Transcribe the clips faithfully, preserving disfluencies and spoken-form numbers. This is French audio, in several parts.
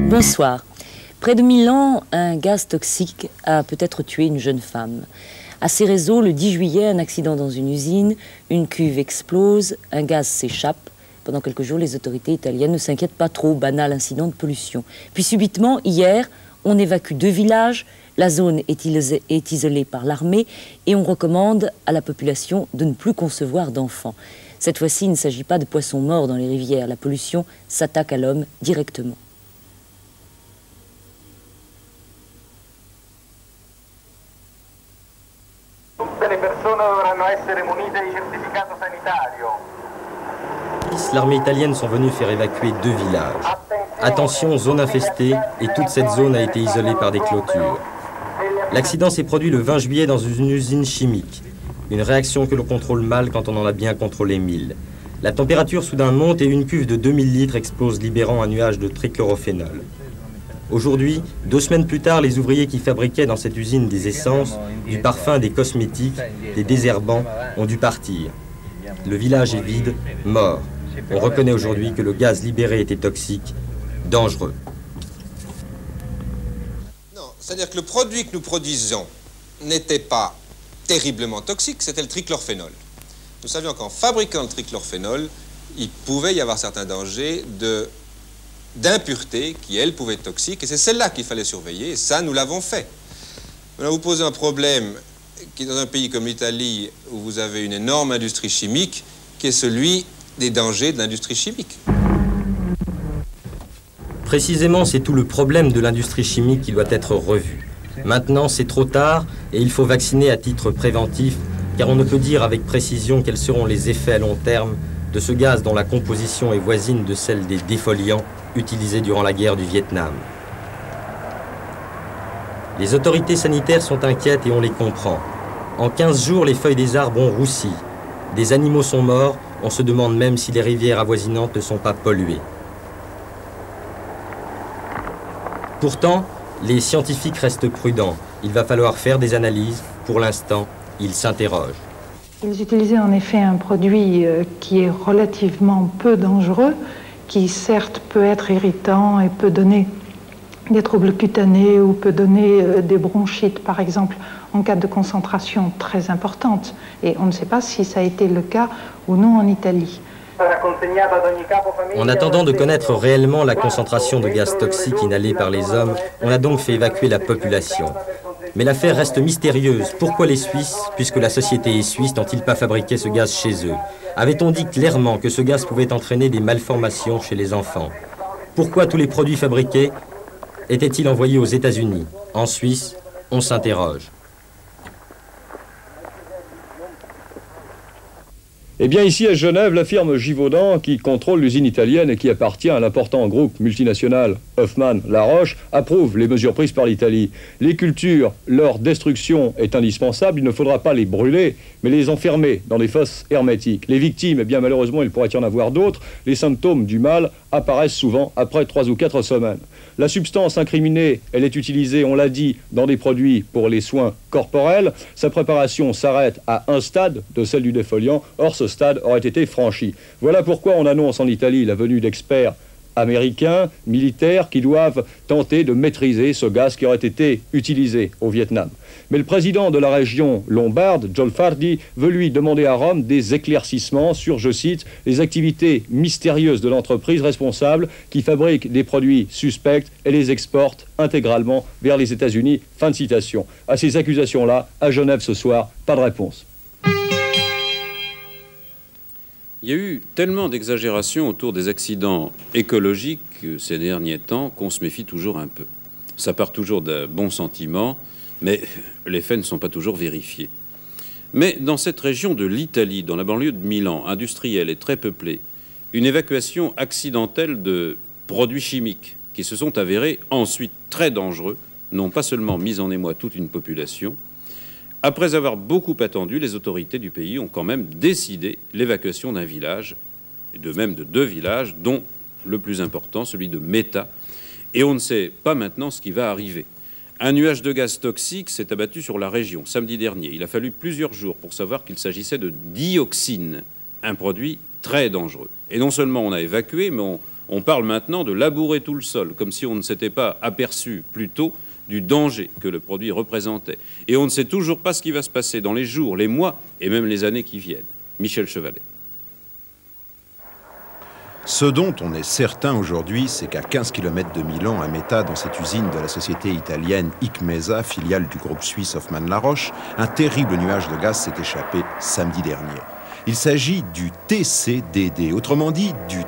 Bonsoir. Près de Milan, un gaz toxique a peut-être tué une jeune femme. À Cerezo, le dix juillet, un accident dans une usine, une cuve explose, un gaz s'échappe. Pendant quelques jours, les autorités italiennes ne s'inquiètent pas trop, banal incident de pollution. Puis subitement, hier, on évacue deux villages, la zone est isolée, est isolée par l'armée et on recommande à la population de ne plus concevoir d'enfants. Cette fois-ci, il ne s'agit pas de poissons morts dans les rivières, la pollution s'attaque à l'homme directement. L'armée italienne sont venus faire évacuer deux villages. Attention, zone infestée, et toute cette zone a été isolée par des clôtures. L'accident s'est produit le vingt juillet dans une usine chimique. Une réaction que l'on contrôle mal quand on en a bien contrôlé mille. La température soudain monte et une cuve de deux mille litres explose, libérant un nuage de trichlorophénol. Aujourd'hui, deux semaines plus tard, les ouvriers qui fabriquaient dans cette usine des essences, du parfum, des cosmétiques, des désherbants, ont dû partir. Le village est vide, mort. On reconnaît aujourd'hui que le gaz libéré était toxique, dangereux. Non, c'est-à-dire que le produit que nous produisons n'était pas terriblement toxique, c'était le trichlorphénol. Nous savions qu'en fabriquant le trichlorphénol, il pouvait y avoir certains dangers de d'impuretés qui, elles, pouvaient être toxiques, et c'est celle-là qu'il fallait surveiller, et ça, nous l'avons fait. Maintenant, vous posez un problème qui, dans un pays comme l'Italie, où vous avez une énorme industrie chimique, qui est celui des dangers de l'industrie chimique. Précisément, c'est tout le problème de l'industrie chimique qui doit être revu. Maintenant, c'est trop tard, et il faut vacciner à titre préventif, car on ne peut dire avec précision quels seront les effets à long terme de ce gaz dont la composition est voisine de celle des défoliants utilisés durant la guerre du Vietnam. Les autorités sanitaires sont inquiètes et on les comprend. En quinze jours, les feuilles des arbres ont roussi. Des animaux sont morts, on se demande même si les rivières avoisinantes ne sont pas polluées. Pourtant, les scientifiques restent prudents. Il va falloir faire des analyses. Pour l'instant, ils s'interrogent. Ils utilisaient en effet un produit qui est relativement peu dangereux, qui certes peut être irritant et peut donner des troubles cutanés ou peut donner des bronchites, par exemple, en cas de concentration très importante. Et on ne sait pas si ça a été le cas ou non en Italie. En attendant de connaître réellement la concentration de gaz toxiques inhalés par les hommes, on a donc fait évacuer la population. Mais l'affaire reste mystérieuse. Pourquoi les Suisses, puisque la société est suisse, n'ont-ils pas fabriqué ce gaz chez eux? Avait-on dit clairement que ce gaz pouvait entraîner des malformations chez les enfants? Pourquoi tous les produits fabriqués étaient-ils envoyés aux États-Unis? En Suisse, on s'interroge. Eh bien, ici à Genève, la firme Givaudan, qui contrôle l'usine italienne et qui appartient à l'important groupe multinational Hoffmann-La Roche, approuve les mesures prises par l'Italie. Les cultures, leur destruction est indispensable. Il ne faudra pas les brûler, mais les enfermer dans des fosses hermétiques. Les victimes, eh bien, malheureusement, il pourrait y en avoir d'autres. Les symptômes du mal apparaissent souvent après trois ou quatre semaines. La substance incriminée, elle est utilisée, on l'a dit, dans des produits pour les soins corporels. Sa préparation s'arrête à un stade de celle du défoliant. Or, ce stade aurait été franchi. Voilà pourquoi on annonce en Italie la venue d'experts américains, militaires, qui doivent tenter de maîtriser ce gaz qui aurait été utilisé au Vietnam. Mais le président de la région lombarde, Giolfardi, veut lui demander à Rome des éclaircissements sur, je cite, les activités mystérieuses de l'entreprise responsable qui fabrique des produits suspects et les exporte intégralement vers les États-Unis. Fin de citation. À ces accusations-là, à Genève ce soir, pas de réponse. Il y a eu tellement d'exagérations autour des accidents écologiques ces derniers temps qu'on se méfie toujours un peu. Ça part toujours d'un bon sentiment, mais les faits ne sont pas toujours vérifiés. Mais dans cette région de l'Italie, dans la banlieue de Milan, industrielle et très peuplée, une évacuation accidentelle de produits chimiques qui se sont avérés ensuite très dangereux, n'ont pas seulement mis en émoi toute une population. Après avoir beaucoup attendu, les autorités du pays ont quand même décidé l'évacuation d'un village, et de même de deux villages, dont le plus important, celui de Meta. Et on ne sait pas maintenant ce qui va arriver. Un nuage de gaz toxique s'est abattu sur la région samedi dernier. Il a fallu plusieurs jours pour savoir qu'il s'agissait de dioxine, un produit très dangereux. Et non seulement on a évacué, mais on, On parle maintenant de labourer tout le sol, comme si on ne s'était pas aperçu plus tôt du danger que le produit représentait. Et on ne sait toujours pas ce qui va se passer dans les jours, les mois et même les années qui viennent. Michel Chevalet. Ce dont on est certain aujourd'hui, c'est qu'à quinze kilomètres de Milan, à Meta, dans cette usine de la société italienne Icmesa, filiale du groupe suisse Hoffmann-La Roche, un terrible nuage de gaz s'est échappé samedi dernier. Il s'agit du T C D D, autrement dit du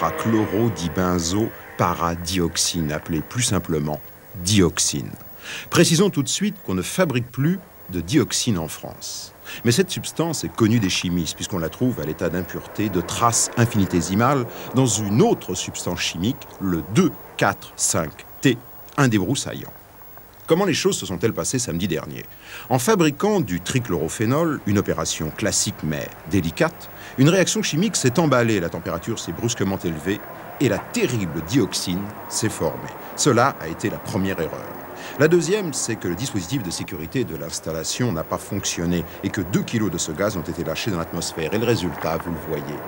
tétrachlorodibenzopaaradioxine, appelé plus simplement dioxine. Précisons tout de suite qu'on ne fabrique plus de dioxine en France. Mais cette substance est connue des chimistes puisqu'on la trouve à l'état d'impureté de traces infinitésimales dans une autre substance chimique, le deux quatre cinq T, un débroussaillant. Comment les choses se sont-elles passées samedi dernier? En fabriquant du trichlorophénol, une opération classique mais délicate, une réaction chimique s'est emballée, la température s'est brusquement élevée et la terrible dioxine s'est formée. Cela a été la première erreur. La deuxième, c'est que le dispositif de sécurité de l'installation n'a pas fonctionné et que deux kilos de ce gaz ont été lâchés dans l'atmosphère. Et le résultat, vous le voyez.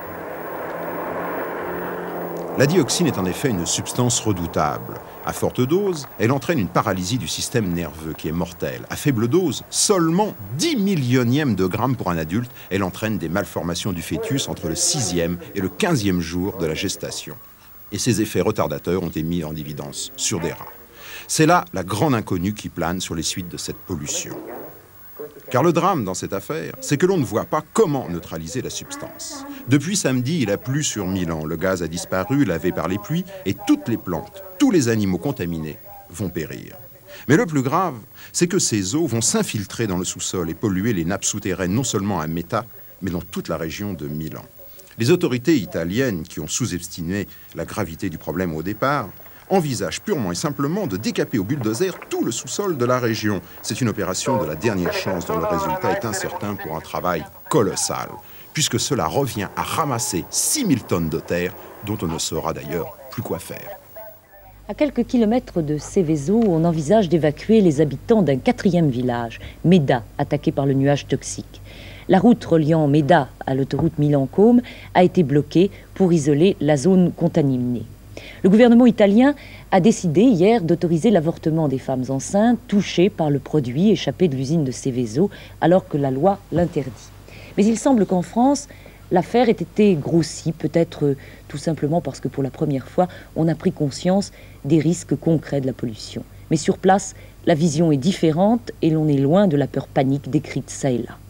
La dioxine est en effet une substance redoutable. À forte dose, elle entraîne une paralysie du système nerveux qui est mortelle. À faible dose, seulement dix millionièmes de grammes pour un adulte, elle entraîne des malformations du fœtus entre le sixième et le quinzième jour de la gestation. Et ces effets retardateurs ont été mis en évidence sur des rats. C'est là la grande inconnue qui plane sur les suites de cette pollution. Car le drame dans cette affaire, c'est que l'on ne voit pas comment neutraliser la substance. Depuis samedi, il a plu sur Milan, le gaz a disparu, lavé par les pluies, et toutes les plantes, tous les animaux contaminés vont périr. Mais le plus grave, c'est que ces eaux vont s'infiltrer dans le sous-sol et polluer les nappes souterraines, non seulement à Meta, mais dans toute la région de Milan. Les autorités italiennes, qui ont sous-estimé la gravité du problème au départ, envisage purement et simplement de décaper au bulldozer tout le sous-sol de la région. C'est une opération de la dernière chance dont le résultat est incertain pour un travail colossal, puisque cela revient à ramasser six mille tonnes de terre dont on ne saura d'ailleurs plus quoi faire. À quelques kilomètres de Seveso, on envisage d'évacuer les habitants d'un quatrième village, Meda, attaqué par le nuage toxique. La route reliant Meda à l'autoroute Milan-Côme a été bloquée pour isoler la zone contaminée. Le gouvernement italien a décidé hier d'autoriser l'avortement des femmes enceintes touchées par le produit échappé de l'usine de Seveso, alors que la loi l'interdit. Mais il semble qu'en France, l'affaire ait été grossie, peut-être tout simplement parce que pour la première fois, on a pris conscience des risques concrets de la pollution. Mais sur place, la vision est différente et l'on est loin de la peur panique décrite ça et là.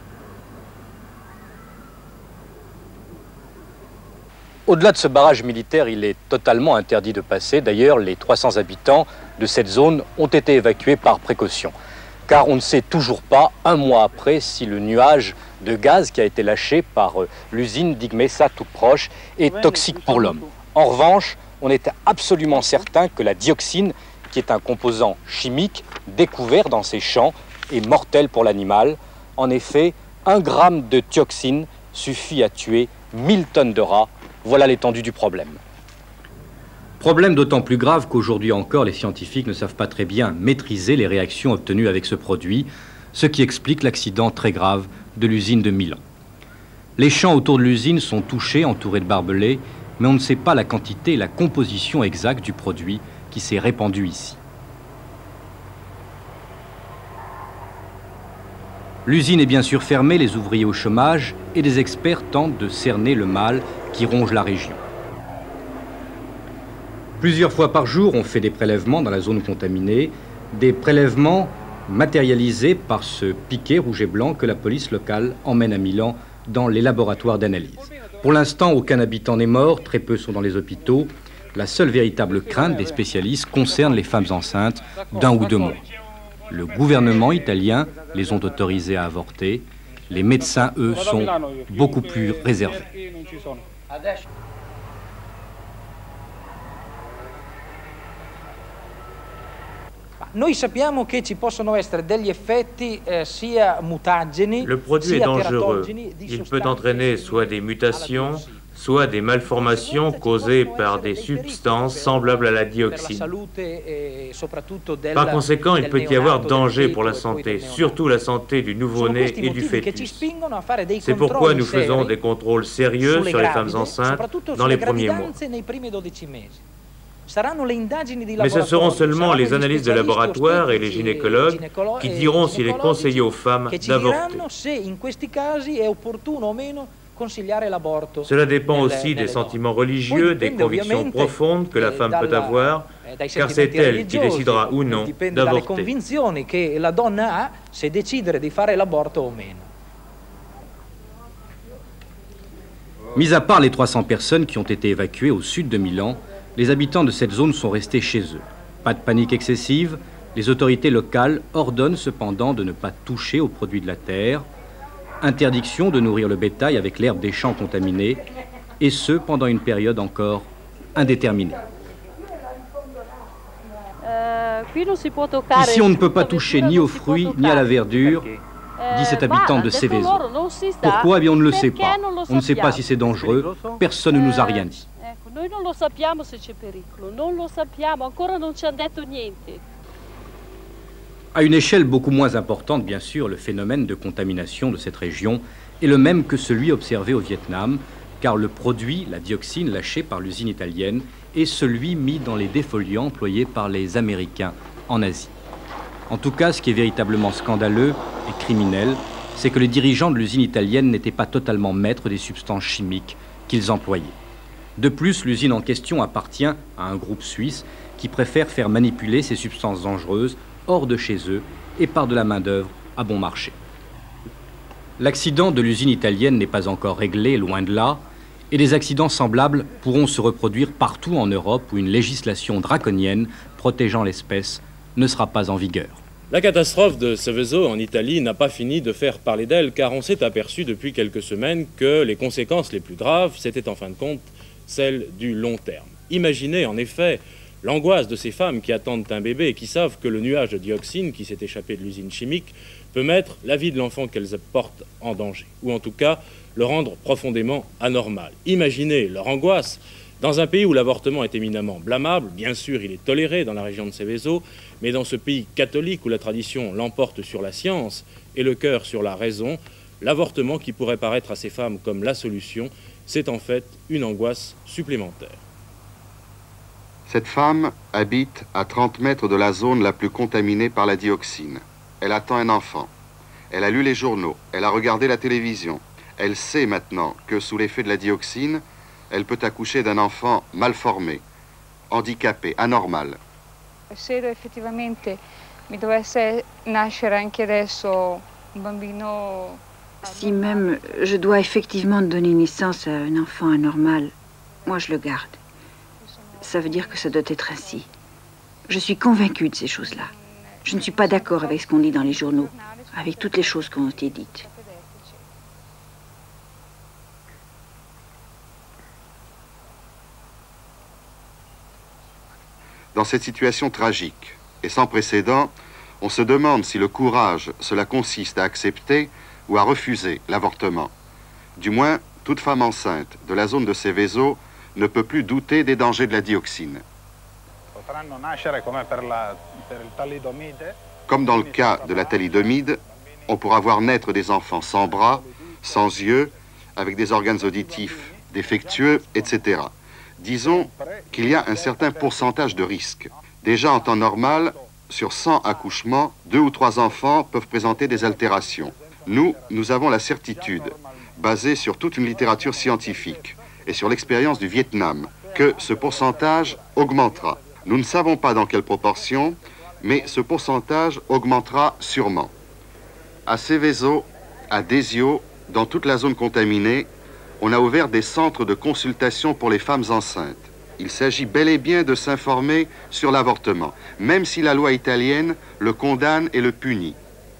Au-delà de ce barrage militaire, il est totalement interdit de passer. D'ailleurs, les trois cents habitants de cette zone ont été évacués par précaution. Car on ne sait toujours pas, un mois après, si le nuage de gaz qui a été lâché par l'usine d'Icmesa toute proche est toxique pour l'homme. En revanche, on était absolument certain que la dioxine, qui est un composant chimique découvert dans ces champs, est mortel pour l'animal. En effet, un gramme de dioxine suffit à tuer mille tonnes de rats. Voilà l'étendue du problème. Problème d'autant plus grave qu'aujourd'hui encore, les scientifiques ne savent pas très bien maîtriser les réactions obtenues avec ce produit, ce qui explique l'accident très grave de l'usine de Milan. Les champs autour de l'usine sont touchés, entourés de barbelés, mais on ne sait pas la quantité et la composition exacte du produit qui s'est répandu ici. L'usine est bien sûr fermée, les ouvriers au chômage et des experts tentent de cerner le mal qui ronge la région. Plusieurs fois par jour, on fait des prélèvements dans la zone contaminée, des prélèvements matérialisés par ce piquet rouge et blanc que la police locale emmène à Milan dans les laboratoires d'analyse. Pour l'instant, aucun habitant n'est mort, très peu sont dans les hôpitaux. La seule véritable crainte des spécialistes concerne les femmes enceintes d'un ou deux mois. Le gouvernement italien les ont autorisés à avorter. Les médecins, eux, sont beaucoup plus réservés. Le produit est dangereux. Il peut entraîner soit des mutations, soit des malformations causées par des substances semblables à la dioxine. Par conséquent, il peut y avoir danger pour la santé, surtout la santé du nouveau-né et du fœtus. C'est pourquoi nous faisons des contrôles sérieux sur les femmes enceintes dans les premiers mois. Mais ce seront seulement les analyses de laboratoire et les gynécologues qui diront s'il est conseillé aux femmes d'avorter. Cela dépend aussi des sentiments religieux, des convictions profondes que la femme peut avoir, car c'est elle qui décidera ou non d'avorter. Mis à part les trois cents personnes qui ont été évacuées au sud de Milan, les habitants de cette zone sont restés chez eux. Pas de panique excessive, les autorités locales ordonnent cependant de ne pas toucher aux produits de la terre, interdiction de nourrir le bétail avec l'herbe des champs contaminée, et ce pendant une période encore indéterminée. Ici, on ne peut pas toucher ni aux fruits ni à la verdure, dit cet habitant de Seveso. Pourquoi? Eh bien, on ne le sait pas. On ne sait pas si c'est dangereux. Personne ne nous a rien dit. Noi non lo sappiamo se c'è pericolo, non lo sappiamo, ancora non ci ha detto niente. À une échelle beaucoup moins importante, bien sûr, le phénomène de contamination de cette région est le même que celui observé au Vietnam, car le produit, la dioxine lâchée par l'usine italienne, est celui mis dans les défoliants employés par les Américains en Asie. En tout cas, ce qui est véritablement scandaleux et criminel, c'est que les dirigeants de l'usine italienne n'étaient pas totalement maîtres des substances chimiques qu'ils employaient. De plus, l'usine en question appartient à un groupe suisse qui préfère faire manipuler ces substances dangereuses hors de chez eux et par de la main-d'œuvre à bon marché. L'accident de l'usine italienne n'est pas encore réglé, loin de là, et des accidents semblables pourront se reproduire partout en Europe où une législation draconienne protégeant l'espèce ne sera pas en vigueur. La catastrophe de Seveso en Italie n'a pas fini de faire parler d'elle, car on s'est aperçu depuis quelques semaines que les conséquences les plus graves, c'était en fin de compte celles du long terme. Imaginez en effet l'angoisse de ces femmes qui attendent un bébé et qui savent que le nuage de dioxine qui s'est échappé de l'usine chimique peut mettre la vie de l'enfant qu'elles portent en danger, ou en tout cas le rendre profondément anormal. Imaginez leur angoisse dans un pays où l'avortement est éminemment blâmable. Bien sûr, il est toléré dans la région de Seveso, mais dans ce pays catholique où la tradition l'emporte sur la science et le cœur sur la raison, l'avortement qui pourrait paraître à ces femmes comme la solution, c'est en fait une angoisse supplémentaire. Cette femme habite à trente mètres de la zone la plus contaminée par la dioxine. Elle attend un enfant. Elle a lu les journaux. Elle a regardé la télévision. Elle sait maintenant que sous l'effet de la dioxine, elle peut accoucher d'un enfant mal formé, handicapé, anormal. Se effettivamente mi dovesse nascere anche adesso un bambino. Si même je dois effectivement donner naissance à un enfant anormal, moi je le garde. Ça veut dire que ça doit être ainsi. Je suis convaincue de ces choses-là. Je ne suis pas d'accord avec ce qu'on dit dans les journaux, avec toutes les choses qui ont été dites. Dans cette situation tragique et sans précédent, on se demande si le courage, cela consiste à accepter ou à refuser l'avortement. Du moins, toute femme enceinte de la zone de Seveso ne peut plus douter des dangers de la dioxine. Comme dans le cas de la thalidomide, on pourra voir naître des enfants sans bras, sans yeux, avec des organes auditifs défectueux, et cetera. Disons qu'il y a un certain pourcentage de risque. Déjà en temps normal, sur cent accouchements, deux ou trois enfants peuvent présenter des altérations. Nous, nous avons la certitude, basée sur toute une littérature scientifique et sur l'expérience du Vietnam, que ce pourcentage augmentera. Nous ne savons pas dans quelle proportion, mais ce pourcentage augmentera sûrement. À Seveso, à Desio, dans toute la zone contaminée, on a ouvert des centres de consultation pour les femmes enceintes. Il s'agit bel et bien de s'informer sur l'avortement, même si la loi italienne le condamne et le punit.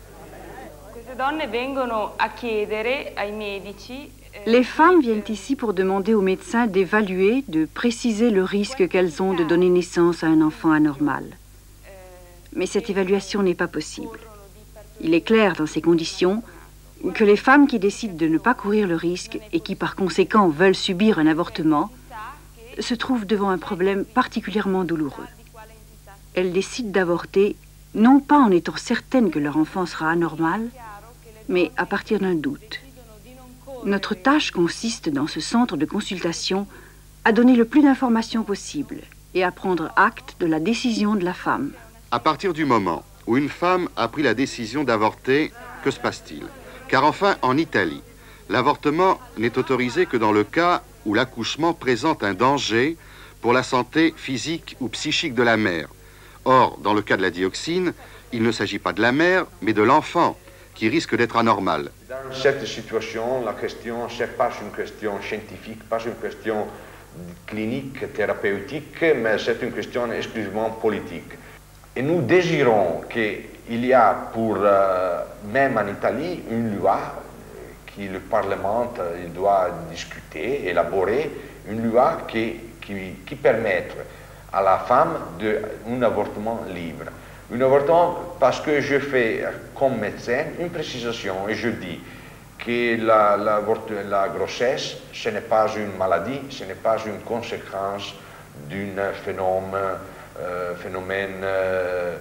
Les femmes viennent ici pour demander aux médecins d'évaluer, de préciser le risque qu'elles ont de donner naissance à un enfant anormal. Mais cette évaluation n'est pas possible. Il est clair dans ces conditions que les femmes qui décident de ne pas courir le risque et qui par conséquent veulent subir un avortement se trouvent devant un problème particulièrement douloureux. Elles décident d'avorter non pas en étant certaines que leur enfant sera anormal, mais à partir d'un doute. Notre tâche consiste dans ce centre de consultation à donner le plus d'informations possible et à prendre acte de la décision de la femme. À partir du moment où une femme a pris la décision d'avorter, que se passe-t-il? Car enfin, en Italie, l'avortement n'est autorisé que dans le cas où l'accouchement présente un danger pour la santé physique ou psychique de la mère. Or, dans le cas de la dioxine, il ne s'agit pas de la mère, mais de l'enfant, qui risque d'être anormal. Dans cette situation, la question, ce n'est pas une question scientifique, pas une question clinique, thérapeutique, mais c'est une question exclusivement politique. Et nous désirons qu'il y a pour, euh, même en Italie, une loi que le Parlement il doit discuter, élaborer, une loi qui, qui, qui permette à la femme de, un avortement libre. Un avortement parce que je fais comme médecin une précision et je dis que la, la, la grossesse, ce n'est pas une maladie, ce n'est pas une conséquence d'un phénomène, euh, phénomène euh,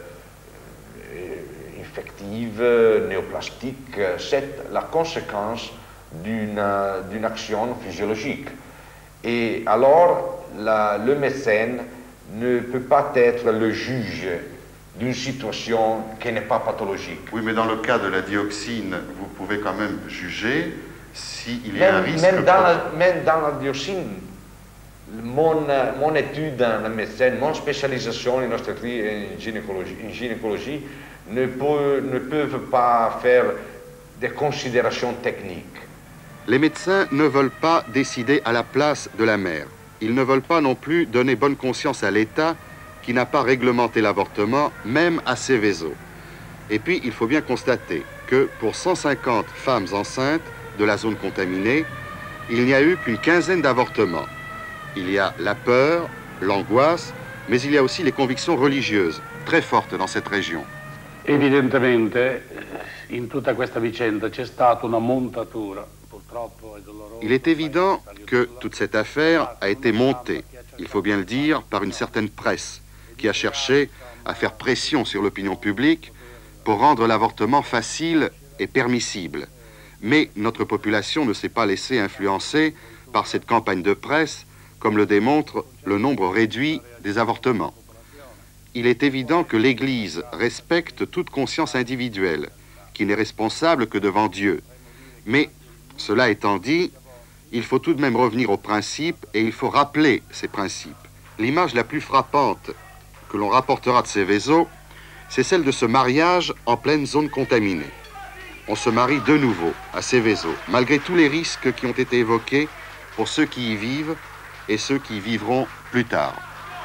infectif, néoplastique, c'est la conséquence d'une action physiologique. Et alors, la, le médecin ne peut pas être le juge d'une situation qui n'est pas pathologique. Oui, mais dans le cas de la dioxine, vous pouvez quand même juger s'il y a même, un risque... Même dans, la, même dans la dioxine, mon, mon étude en médecin, mon spécialisation en obstétrique et en gynécologie, en gynécologie ne, peut, ne peuvent pas faire des considérations techniques. Les médecins ne veulent pas décider à la place de la mère. Ils ne veulent pas non plus donner bonne conscience à l'État qui n'a pas réglementé l'avortement, même à Seveso. Et puis, il faut bien constater que pour cent cinquante femmes enceintes de la zone contaminée, il n'y a eu qu'une quinzaine d'avortements. Il y a la peur, l'angoisse, mais il y a aussi les convictions religieuses, très fortes dans cette région. Evidentemente, in tutta questa vicenda c'è stata una montatura. Il est évident que toute cette affaire a été montée, il faut bien le dire, par une certaine presse qui a cherché à faire pression sur l'opinion publique pour rendre l'avortement facile et permissible. Mais notre population ne s'est pas laissée influencer par cette campagne de presse, comme le démontre le nombre réduit des avortements. Il est évident que l'Église respecte toute conscience individuelle, qui n'est responsable que devant Dieu. Mais cela étant dit, il faut tout de même revenir aux principes et il faut rappeler ces principes. L'image la plus frappante que l'on rapportera de Seveso, c'est celle de ce mariage en pleine zone contaminée. On se marie de nouveau à Seveso, malgré tous les risques qui ont été évoqués pour ceux qui y vivent et ceux qui y vivront plus tard.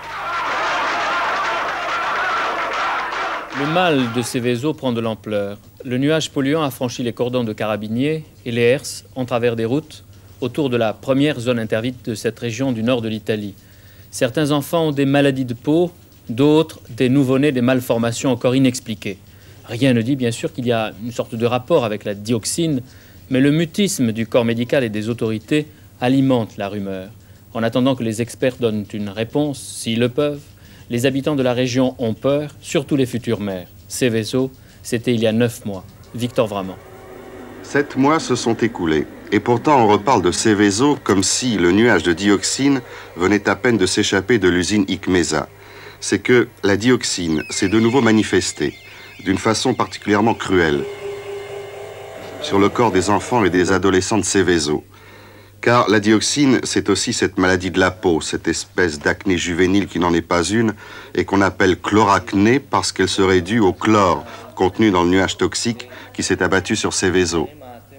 Le mal de Seveso prend de l'ampleur. Le nuage polluant a franchi les cordons de carabiniers et les herses en travers des routes autour de la première zone interdite de cette région du nord de l'Italie. Certains enfants ont des maladies de peau, d'autres des nouveau-nés, des malformations encore inexpliquées. Rien ne dit bien sûr qu'il y a une sorte de rapport avec la dioxine, mais le mutisme du corps médical et des autorités alimente la rumeur. En attendant que les experts donnent une réponse, s'ils le peuvent, les habitants de la région ont peur, surtout les futures mères. Seveso, c'était il y a neuf mois. Victor Vraman. Sept mois se sont écoulés. Et pourtant, on reparle de Seveso comme si le nuage de dioxine venait à peine de s'échapper de l'usine Icmesa. C'est que la dioxine s'est de nouveau manifestée, d'une façon particulièrement cruelle, sur le corps des enfants et des adolescents de Seveso. Car la dioxine, c'est aussi cette maladie de la peau, cette espèce d'acné juvénile qui n'en est pas une, et qu'on appelle chloracné parce qu'elle serait due au chlore contenu dans le nuage toxique qui s'est abattu sur Seveso.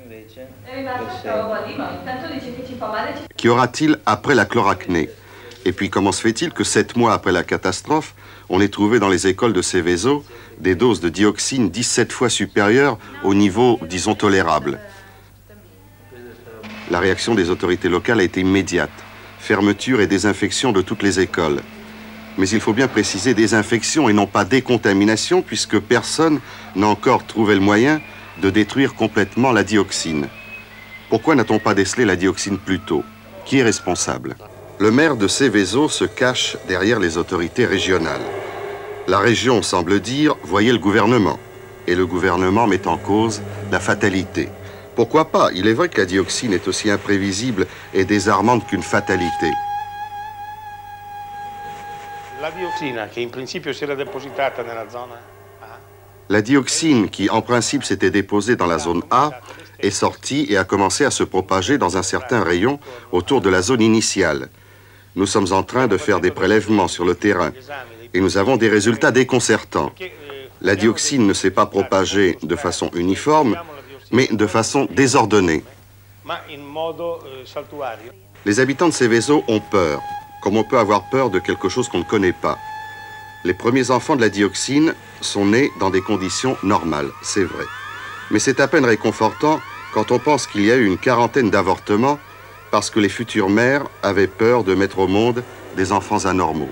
Qu'y aura-t-il après la chloracné? Et puis comment se fait-il que sept mois après la catastrophe, on ait trouvé dans les écoles de Seveso des doses de dioxine dix-sept fois supérieures au niveau, disons, tolérable? La réaction des autorités locales a été immédiate. Fermeture et désinfection de toutes les écoles. Mais il faut bien préciser désinfection et non pas décontamination, puisque personne n'a encore trouvé le moyen de détruire complètement la dioxine. Pourquoi n'a-t-on pas décelé la dioxine plus tôt? Qui est responsable? Le maire de Seveso se cache derrière les autorités régionales. La région semble dire « voyez le gouvernement ». Et le gouvernement met en cause la fatalité. Pourquoi pas? Il est vrai que la dioxine est aussi imprévisible et désarmante qu'une fatalité. La dioxina, che in principio si era depositata nella zona A. La dioxine, qui en principe s'était déposée dans la zone A, est sortie et a commencé à se propager dans un certain rayon autour de la zone initiale. Nous sommes en train de faire des prélèvements sur le terrain et nous avons des résultats déconcertants. La dioxine ne s'est pas propagée de façon uniforme, mais de façon désordonnée. Les habitants de Seveso ont peur, comme on peut avoir peur de quelque chose qu'on ne connaît pas. Les premiers enfants de la dioxine sont nés dans des conditions normales, c'est vrai. Mais c'est à peine réconfortant quand on pense qu'il y a eu une quarantaine d'avortements parce que les futures mères avaient peur de mettre au monde des enfants anormaux.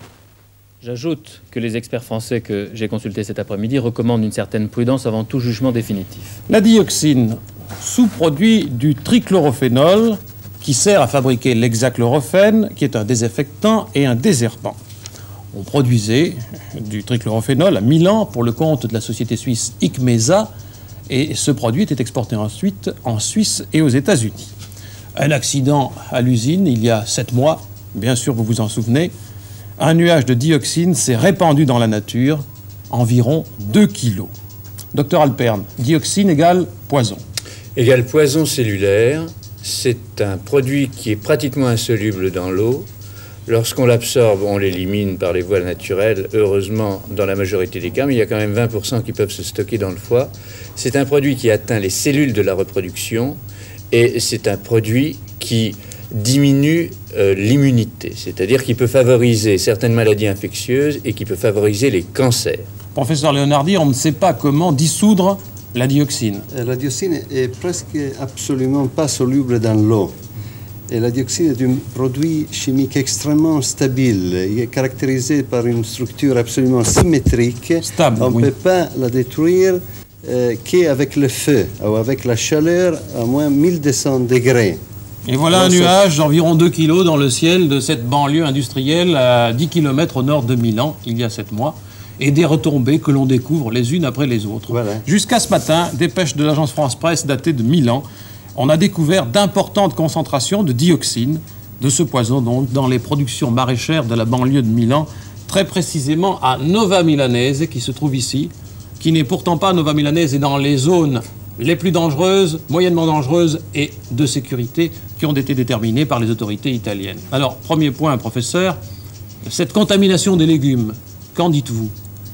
J'ajoute que les experts français que j'ai consultés cet après-midi recommandent une certaine prudence avant tout jugement définitif. La dioxine, sous-produit du trichlorophénol, qui sert à fabriquer l'hexachlorophène, qui est un désinfectant et un déserpant. On produisait du trichlorophénol à Milan pour le compte de la société suisse ICMESA, et ce produit était exporté ensuite en Suisse et aux États-Unis. Un accident à l'usine il y a sept mois, bien sûr vous vous en souvenez, un nuage de dioxine s'est répandu dans la nature, environ deux kilos. Docteur Alperne, dioxine égale poison. Égale poison cellulaire, c'est un produit qui est pratiquement insoluble dans l'eau. Lorsqu'on l'absorbe, on l'élimine par les voies naturelles, heureusement dans la majorité des cas, mais il y a quand même vingt pour cent qui peuvent se stocker dans le foie. C'est un produit qui atteint les cellules de la reproduction et c'est un produit qui diminue euh, l'immunité, c'est-à-dire qu'il peut favoriser certaines maladies infectieuses et qui peut favoriser les cancers. Professeur Leonardi, on ne sait pas comment dissoudre la dioxine. La dioxine est presque absolument pas soluble dans l'eau. Et la dioxine est un produit chimique extrêmement stable. Il est caractérisé par une structure absolument symétrique. Stable, on ne oui. peut pas la détruire euh, qu'avec le feu ou avec la chaleur à moins mille deux cents degrés. Et voilà un nuage d'environ deux kilos dans le ciel de cette banlieue industrielle à dix kilomètres au nord de Milan, il y a sept mois, et des retombées que l'on découvre les unes après les autres. Voilà. Jusqu'à ce matin, dépêche de l'agence France-Presse datée de Milan, on a découvert d'importantes concentrations de dioxine, de ce poison donc, dans les productions maraîchères de la banlieue de Milan, très précisément à Nova Milanese, qui se trouve ici, qui n'est pourtant pas Nova Milanese et dans les zones les plus dangereuses, moyennement dangereuses et de sécurité qui ont été déterminées par les autorités italiennes. Alors, premier point, professeur, cette contamination des légumes, qu'en dites-vous?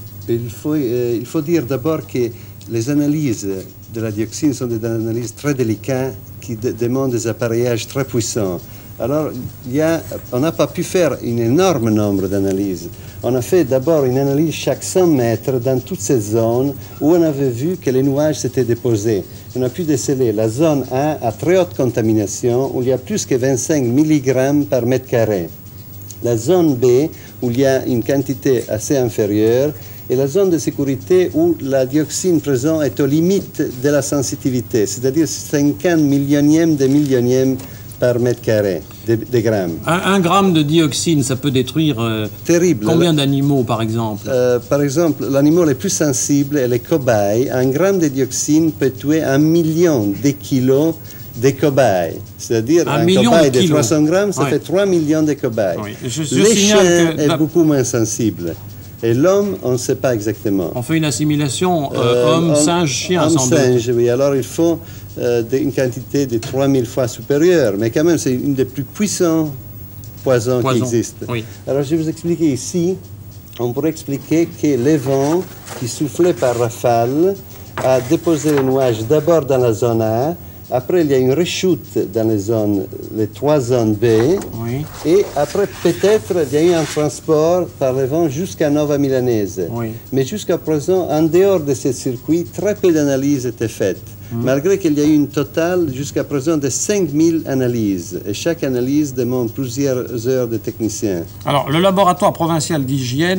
Il faut, euh, il faut dire d'abord que les analyses de la dioxine sont des analyses très délicates qui de demandent des appareillages très puissants. Alors, il y a, on n'a pas pu faire un énorme nombre d'analyses. On a fait d'abord une analyse chaque cent mètres dans toutes ces zones où on avait vu que les nuages s'étaient déposés. On a pu déceler la zone un à très haute contamination où il y a plus que vingt-cinq milligrammes par mètre carré. La zone B où il y a une quantité assez inférieure et la zone de sécurité où la dioxine présente est aux limites de la sensibilité, c'est-à-dire cinquante millionièmes de millionièmes par mètre carré de, de grammes. Un, un gramme de dioxine, ça peut détruire euh, Terrible. combien d'animaux, par exemple? euh, Par exemple, l'animal le plus sensible est les cobayes. Un gramme de dioxine peut tuer un million de kilos de cobayes. C'est-à-dire un, un cobaye de, de trois cents grammes, ça ouais. fait trois millions de cobayes. Oui. Je, je Les chiens que... est beaucoup moins sensible. Et l'homme, on ne sait pas exactement. On fait une assimilation euh, euh, homme, homme, singe, chien, homme, sans singe, doute. Oui. Alors il faut euh, une quantité de trois mille fois supérieure. Mais quand même, c'est une des plus puissants poisons Poison. qui existent. Oui. Alors je vais vous expliquer ici. On pourrait expliquer que les vents qui soufflaient par rafale a déposé les nuages d'abord dans la zone A. Après, il y a une rechute dans les zones, les trois zones B. Oui. Et après, peut-être, il y a eu un transport par le vent jusqu'à Nova Milanese. Oui. Mais jusqu'à présent, en dehors de ce circuit, très peu d'analyses étaient faites. Mmh. Malgré qu'il y a eu une totale, jusqu'à présent, de cinq mille analyses. Et chaque analyse demande plusieurs heures de techniciens. Alors, le laboratoire provincial d'hygiène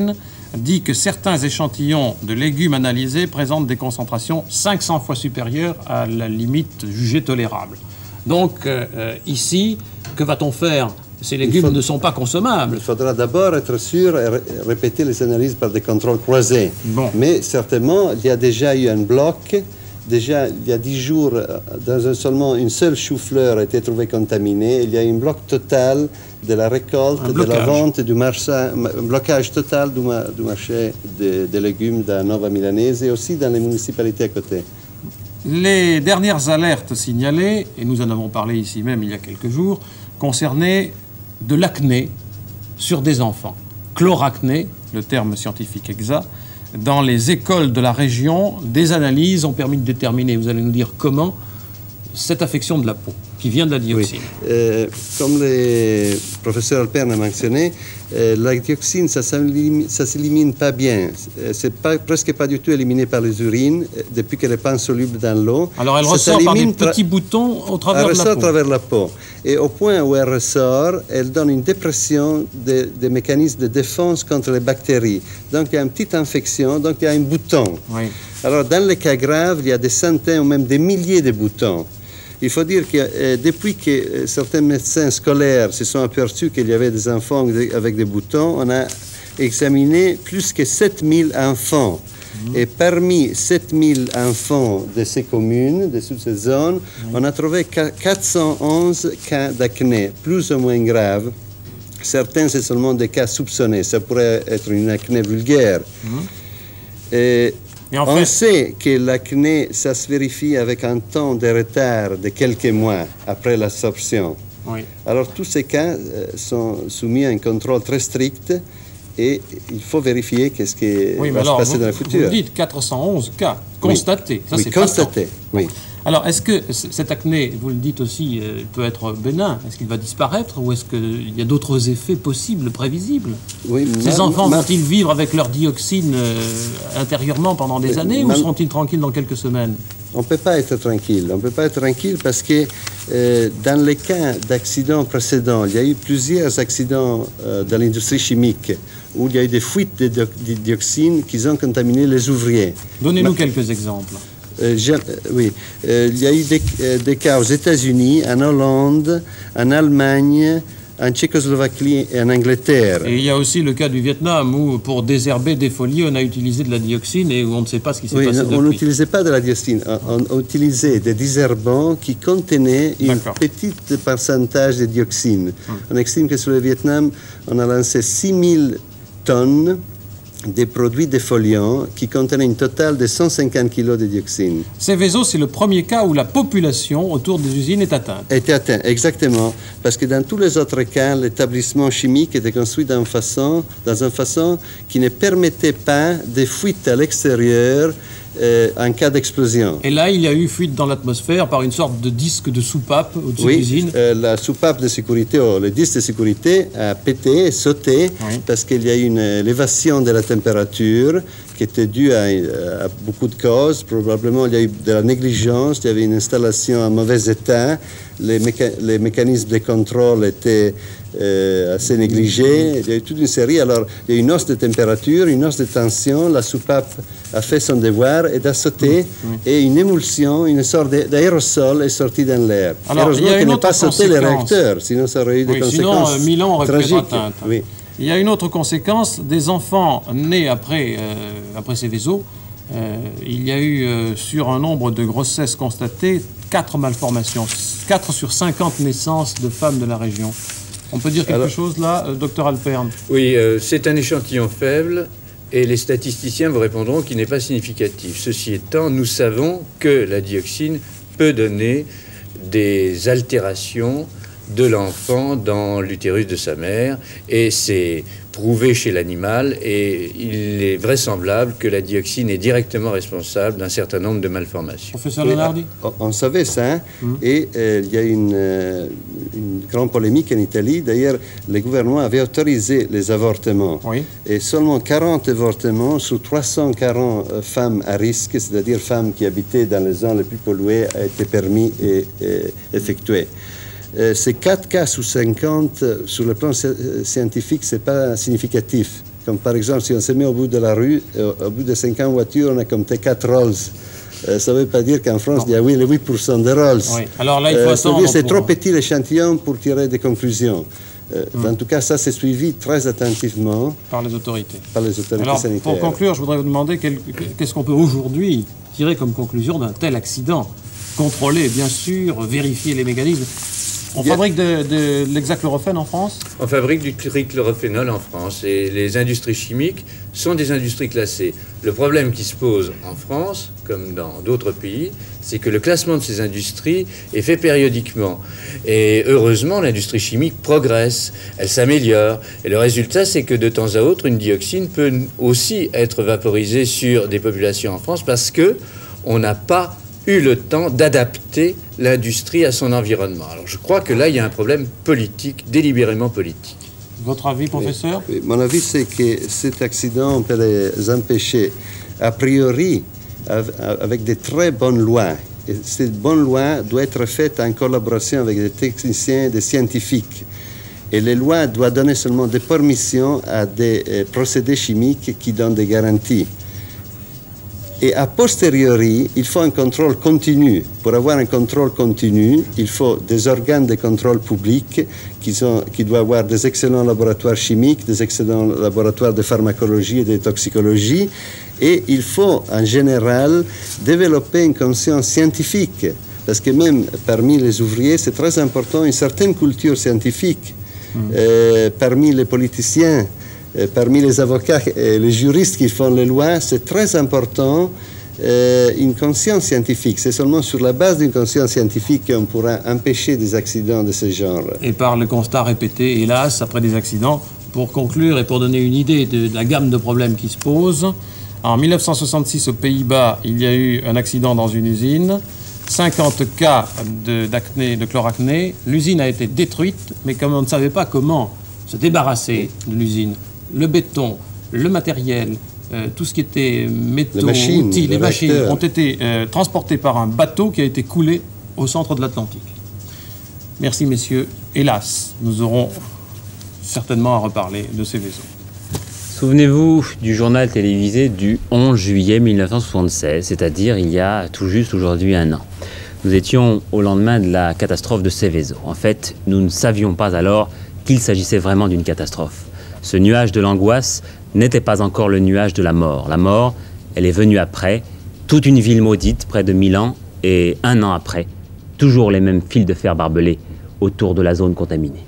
dit que certains échantillons de légumes analysés présentent des concentrations cinq cents fois supérieures à la limite jugée tolérable. Donc, euh, euh, ici, que va-t-on faire? Ces légumes faut, ne sont pas consommables. Il faudra d'abord être sûr et répéter les analyses par des contrôles croisés. Bon. Mais certainement, il y a déjà eu un bloc. Déjà, il y a dix jours, dans un seulement une seule chou-fleur a été trouvée contaminée. Il y a eu un bloc total de la récolte, de la vente, du marché, un blocage total du, du marché des de légumes dans Nova Milanese et aussi dans les municipalités à côté. Les dernières alertes signalées, et nous en avons parlé ici même il y a quelques jours, concernaient de l'acné sur des enfants. Chloracné, le terme scientifique exact. Dans les écoles de la région, des analyses ont permis de déterminer, vous allez nous dire comment, cette affection de la peau qui vient de la dioxine. Oui. Euh, comme le professeur Alpern a mentionné, euh, la dioxine, ça ne s'élimine pas bien. C'est pas, presque pas du tout éliminé par les urines, depuis qu'elle n'est pas insoluble dans l'eau. Alors elle ça ressort par des petits boutons au travers elle de la ressort peau. à travers la peau. Et au point où elle ressort, elle donne une dépression des, des mécanismes de défense contre les bactéries. Donc il y a une petite infection, donc il y a un bouton. Oui. Alors dans les cas graves, il y a des centaines ou même des milliers de boutons. Il faut dire que euh, depuis que euh, certains médecins scolaires se sont aperçus qu'il y avait des enfants avec des boutons, on a examiné plus que sept mille enfants. Mmh. Et parmi sept mille enfants de ces communes, de toutes ces zones, mmh. on a trouvé quatre cent onze cas d'acné, plus ou moins graves. Certains, c'est seulement des cas soupçonnés. Ça pourrait être une acné vulgaire. Mmh. Et Et en on fait... sait que l'acné, ça se vérifie avec un temps de retard de quelques mois après l'absorption. Oui. Alors tous ces cas euh, sont soumis à un contrôle très strict et il faut vérifier qu'est-ce qui oui, va se passer vous, dans le futur. Vous dites quatre cent onze cas constatés. Oui, ça, oui c'est constatés, oui. Alors, est-ce que cet acné, vous le dites aussi, euh, peut être bénin? Est-ce qu'il va disparaître ou est-ce qu'il y a d'autres effets possibles, prévisibles? Oui, Ces ma, enfants ma... vont-ils vivre avec leur dioxine euh, intérieurement pendant des années ma... ou seront-ils tranquilles dans quelques semaines? On ne peut pas être tranquille. On ne peut pas être tranquille parce que euh, dans les cas d'accidents précédents, il y a eu plusieurs accidents euh, dans l'industrie chimique où il y a eu des fuites de, de, de dioxine qui ont contaminé les ouvriers. Donnez-nous Ma... quelques exemples. Euh, je, euh, oui, euh, il y a eu des, euh, des cas aux États-Unis, en Hollande, en Allemagne, en Tchécoslovaquie et en Angleterre. Et il y a aussi le cas du Vietnam où, pour désherber des foliers, on a utilisé de la dioxine et où on ne sait pas ce qui s'est oui, passé non, depuis. On n'utilisait pas de la dioxine, on, on utilisait des désherbants qui contenaient un petit pourcentage de dioxine. Hum. On estime que sur le Vietnam, on a lancé six mille tonnes des produits défoliants qui contenaient un total de cent cinquante kilos de dioxine. Seveso, c'est le premier cas où la population autour des usines est atteinte. Était atteinte, exactement. Parce que dans tous les autres cas, l'établissement chimique était construit dans une façon, dans une façon qui ne permettait pas de fuite à l'extérieur euh, en cas d'explosion. Et là, il y a eu fuite dans l'atmosphère par une sorte de disque de soupape au-dessus oui, de l'usine. Euh, la soupape de sécurité, oh, le disque de sécurité a pété, sauté, oui. parce qu'il y a eu une élévation de la température qui était due à, à beaucoup de causes. Probablement, il y a eu de la négligence, il y avait une installation en mauvais état, les, méca les mécanismes de contrôle étaient euh, assez négligés. Il y a eu toute une série. Alors, il y a eu une hausse de température, une hausse de tension, la soupape a fait son devoir et a sauté, mmh. et une émulsion, une sorte d'aérosol est sortie dans l'air. Heureusement qu'elle n'a pas sauté les réacteurs, sinon ça aurait eu des oui, conséquences sinon, euh, Milan aurait tragiques. pu être atteinte. Oui. Il y a une autre conséquence, des enfants nés après, euh, après Seveso, euh, il y a eu euh, sur un nombre de grossesses constatées quatre malformations, quatre sur cinquante naissances de femmes de la région. On peut dire quelque Alors, chose là, euh, docteur Alpern? Oui, euh, c'est un échantillon faible et les statisticiens vous répondront qu'il n'est pas significatif. Ceci étant, nous savons que la dioxine peut donner des altérations de l'enfant dans l'utérus de sa mère, et c'est prouvé chez l'animal, et il est vraisemblable que la dioxine est directement responsable d'un certain nombre de malformations. Professeur Leonardi? On, on savait ça, hein? mmh. et euh, il y a une, euh, une grande polémique en Italie. D'ailleurs, le gouvernement avait autorisé les avortements, oui. et seulement quarante avortements sur trois cent quarante euh, femmes à risque, c'est-à-dire femmes qui habitaient dans les zones les plus polluées, a été permis et, et effectués. Euh, ces quatre cas sur cinquante, sur le plan scientifique, ce n'est pas significatif. Comme par exemple, si on se met au bout de la rue, au, au bout de cinquante voitures, on a compté quatre Rolls. Euh, ça ne veut pas dire qu'en France, non. il y a huit pour cent de Rolls. Oui. Alors là, il faut euh, c'est pour... trop petit l'échantillon pour tirer des conclusions. Euh, hum. En tout cas, ça c'est suivi très attentivement par les autorités. Par les autorités Alors, sanitaires. Pour conclure, je voudrais vous demander qu'est-ce qu'on peut aujourd'hui tirer comme conclusion d'un tel accident. Contrôler, bien sûr, vérifier les mécanismes. On yeah. fabrique de, de, de l'hexachlorophène en France? On fabrique du trichlorphénol en France et les industries chimiques sont des industries classées. Le problème qui se pose en France, comme dans d'autres pays, c'est que le classement de ces industries est fait périodiquement. Et heureusement, l'industrie chimique progresse, elle s'améliore. Et le résultat, c'est que de temps à autre, une dioxine peut aussi être vaporisée sur des populations en France parce qu'on n'a pas eu le temps d'adapter l'industrie à son environnement. Alors je crois que là, il y a un problème politique, délibérément politique. Votre avis, professeur? Oui, oui. Mon avis, c'est que cet accident, on peut les empêcher, a priori, avec de très bonnes lois. Et cette bonne loi doit être faite en collaboration avec des techniciens et des scientifiques. Et les lois doivent donner seulement des permissions à des euh, procédés chimiques qui donnent des garanties. Et a posteriori, il faut un contrôle continu. Pour avoir un contrôle continu, il faut des organes de contrôle public qui, sont, qui doivent avoir des excellents laboratoires chimiques, des excellents laboratoires de pharmacologie et de toxicologie. Et il faut, en général, développer une conscience scientifique. Parce que même parmi les ouvriers, c'est très important une certaine culture scientifique. Mmh. Euh, parmi les politiciens, parmi les avocats et les juristes qui font les lois, c'est très important euh, une conscience scientifique. C'est seulement sur la base d'une conscience scientifique qu'on pourra empêcher des accidents de ce genre. Et par le constat répété, hélas, après des accidents, pour conclure et pour donner une idée de, de la gamme de problèmes qui se posent, en mille neuf cent soixante-six aux Pays-Bas, il y a eu un accident dans une usine, cinquante cas de, d'acné, de chloracné. L'usine a été détruite, mais comme on ne savait pas comment se débarrasser de l'usine, le béton, le matériel, euh, tout ce qui était métaux, les machines, outils, les, les machines ont été euh, transportés par un bateau qui a été coulé au centre de l'Atlantique. Merci messieurs. Hélas, nous aurons certainement à reparler de ces vaisseaux. Souvenez-vous du journal télévisé du onze juillet mille neuf cent soixante-seize, c'est-à-dire il y a tout juste aujourd'hui un an. Nous étions au lendemain de la catastrophe de Seveso. En fait, nous ne savions pas alors qu'il s'agissait vraiment d'une catastrophe. Ce nuage de l'angoisse n'était pas encore le nuage de la mort. La mort, elle est venue après, toute une ville maudite près de Milan, et un an après, toujours les mêmes fils de fer barbelés autour de la zone contaminée.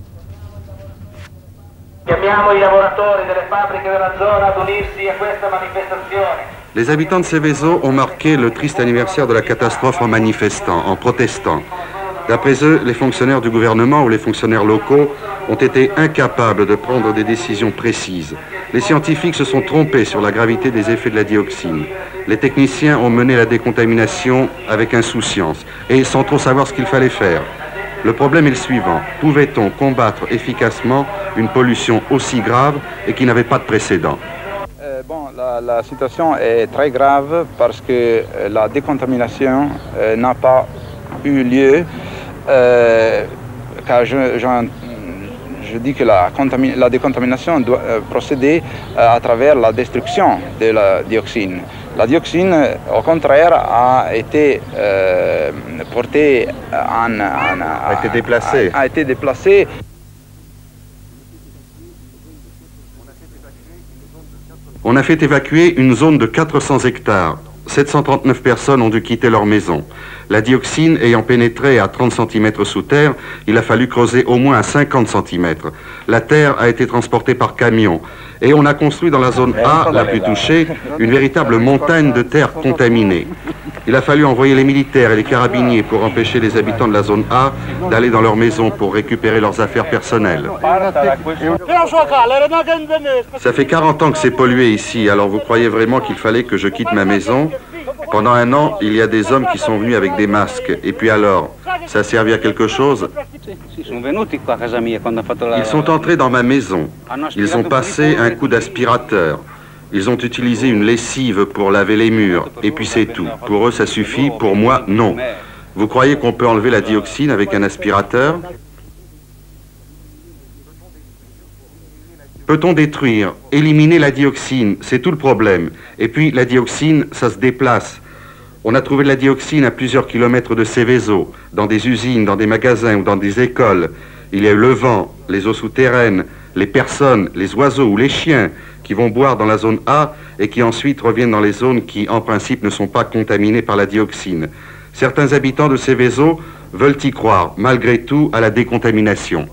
Les habitants de Seveso ont marqué le triste anniversaire de la catastrophe en manifestant, en protestant. D'après eux, les fonctionnaires du gouvernement ou les fonctionnaires locaux ont été incapables de prendre des décisions précises. Les scientifiques se sont trompés sur la gravité des effets de la dioxine. Les techniciens ont mené la décontamination avec insouciance et sans trop savoir ce qu'il fallait faire. Le problème est le suivant. Pouvait-on combattre efficacement une pollution aussi grave et qui n'avait pas de précédent? euh, bon, la, la situation est très grave parce que la décontamination euh, n'a pas eu lieu. Euh, car je, je, je dis que la, la décontamination doit euh, procéder euh, à travers la destruction de la dioxine. La dioxine, au contraire, a été euh, portée en... en a, a été déplacée. A, a été déplacée. On a fait évacuer une zone de quatre cents hectares. sept cent trente-neuf personnes ont dû quitter leur maison. La dioxine ayant pénétré à trente centimètres sous terre, il a fallu creuser au moins à cinquante centimètres. La terre a été transportée par camion et on a construit dans la zone A, la plus touchée, une véritable montagne de terre contaminée. Il a fallu envoyer les militaires et les carabiniers pour empêcher les habitants de la zone A d'aller dans leur maison pour récupérer leurs affaires personnelles. Ça fait quarante ans que c'est pollué ici, alors vous croyez vraiment qu'il fallait que je quitte ma maison? Pendant un an, il y a des hommes qui sont venus avec des masques. Et puis alors, ça a servi à quelque chose? Ils sont entrés dans ma maison. Ils ont passé un coup d'aspirateur. Ils ont utilisé une lessive pour laver les murs. Et puis c'est tout. Pour eux, ça suffit. Pour moi, non. Vous croyez qu'on peut enlever la dioxine avec un aspirateur? Peut-on détruire, éliminer la dioxine? C'est tout le problème. Et puis la dioxine, ça se déplace. On a trouvé de la dioxine à plusieurs kilomètres de Seveso, dans des usines, dans des magasins ou dans des écoles. Il y a eu le vent, les eaux souterraines, les personnes, les oiseaux ou les chiens qui vont boire dans la zone A et qui ensuite reviennent dans les zones qui, en principe, ne sont pas contaminées par la dioxine. Certains habitants de Seveso veulent y croire, malgré tout, à la décontamination.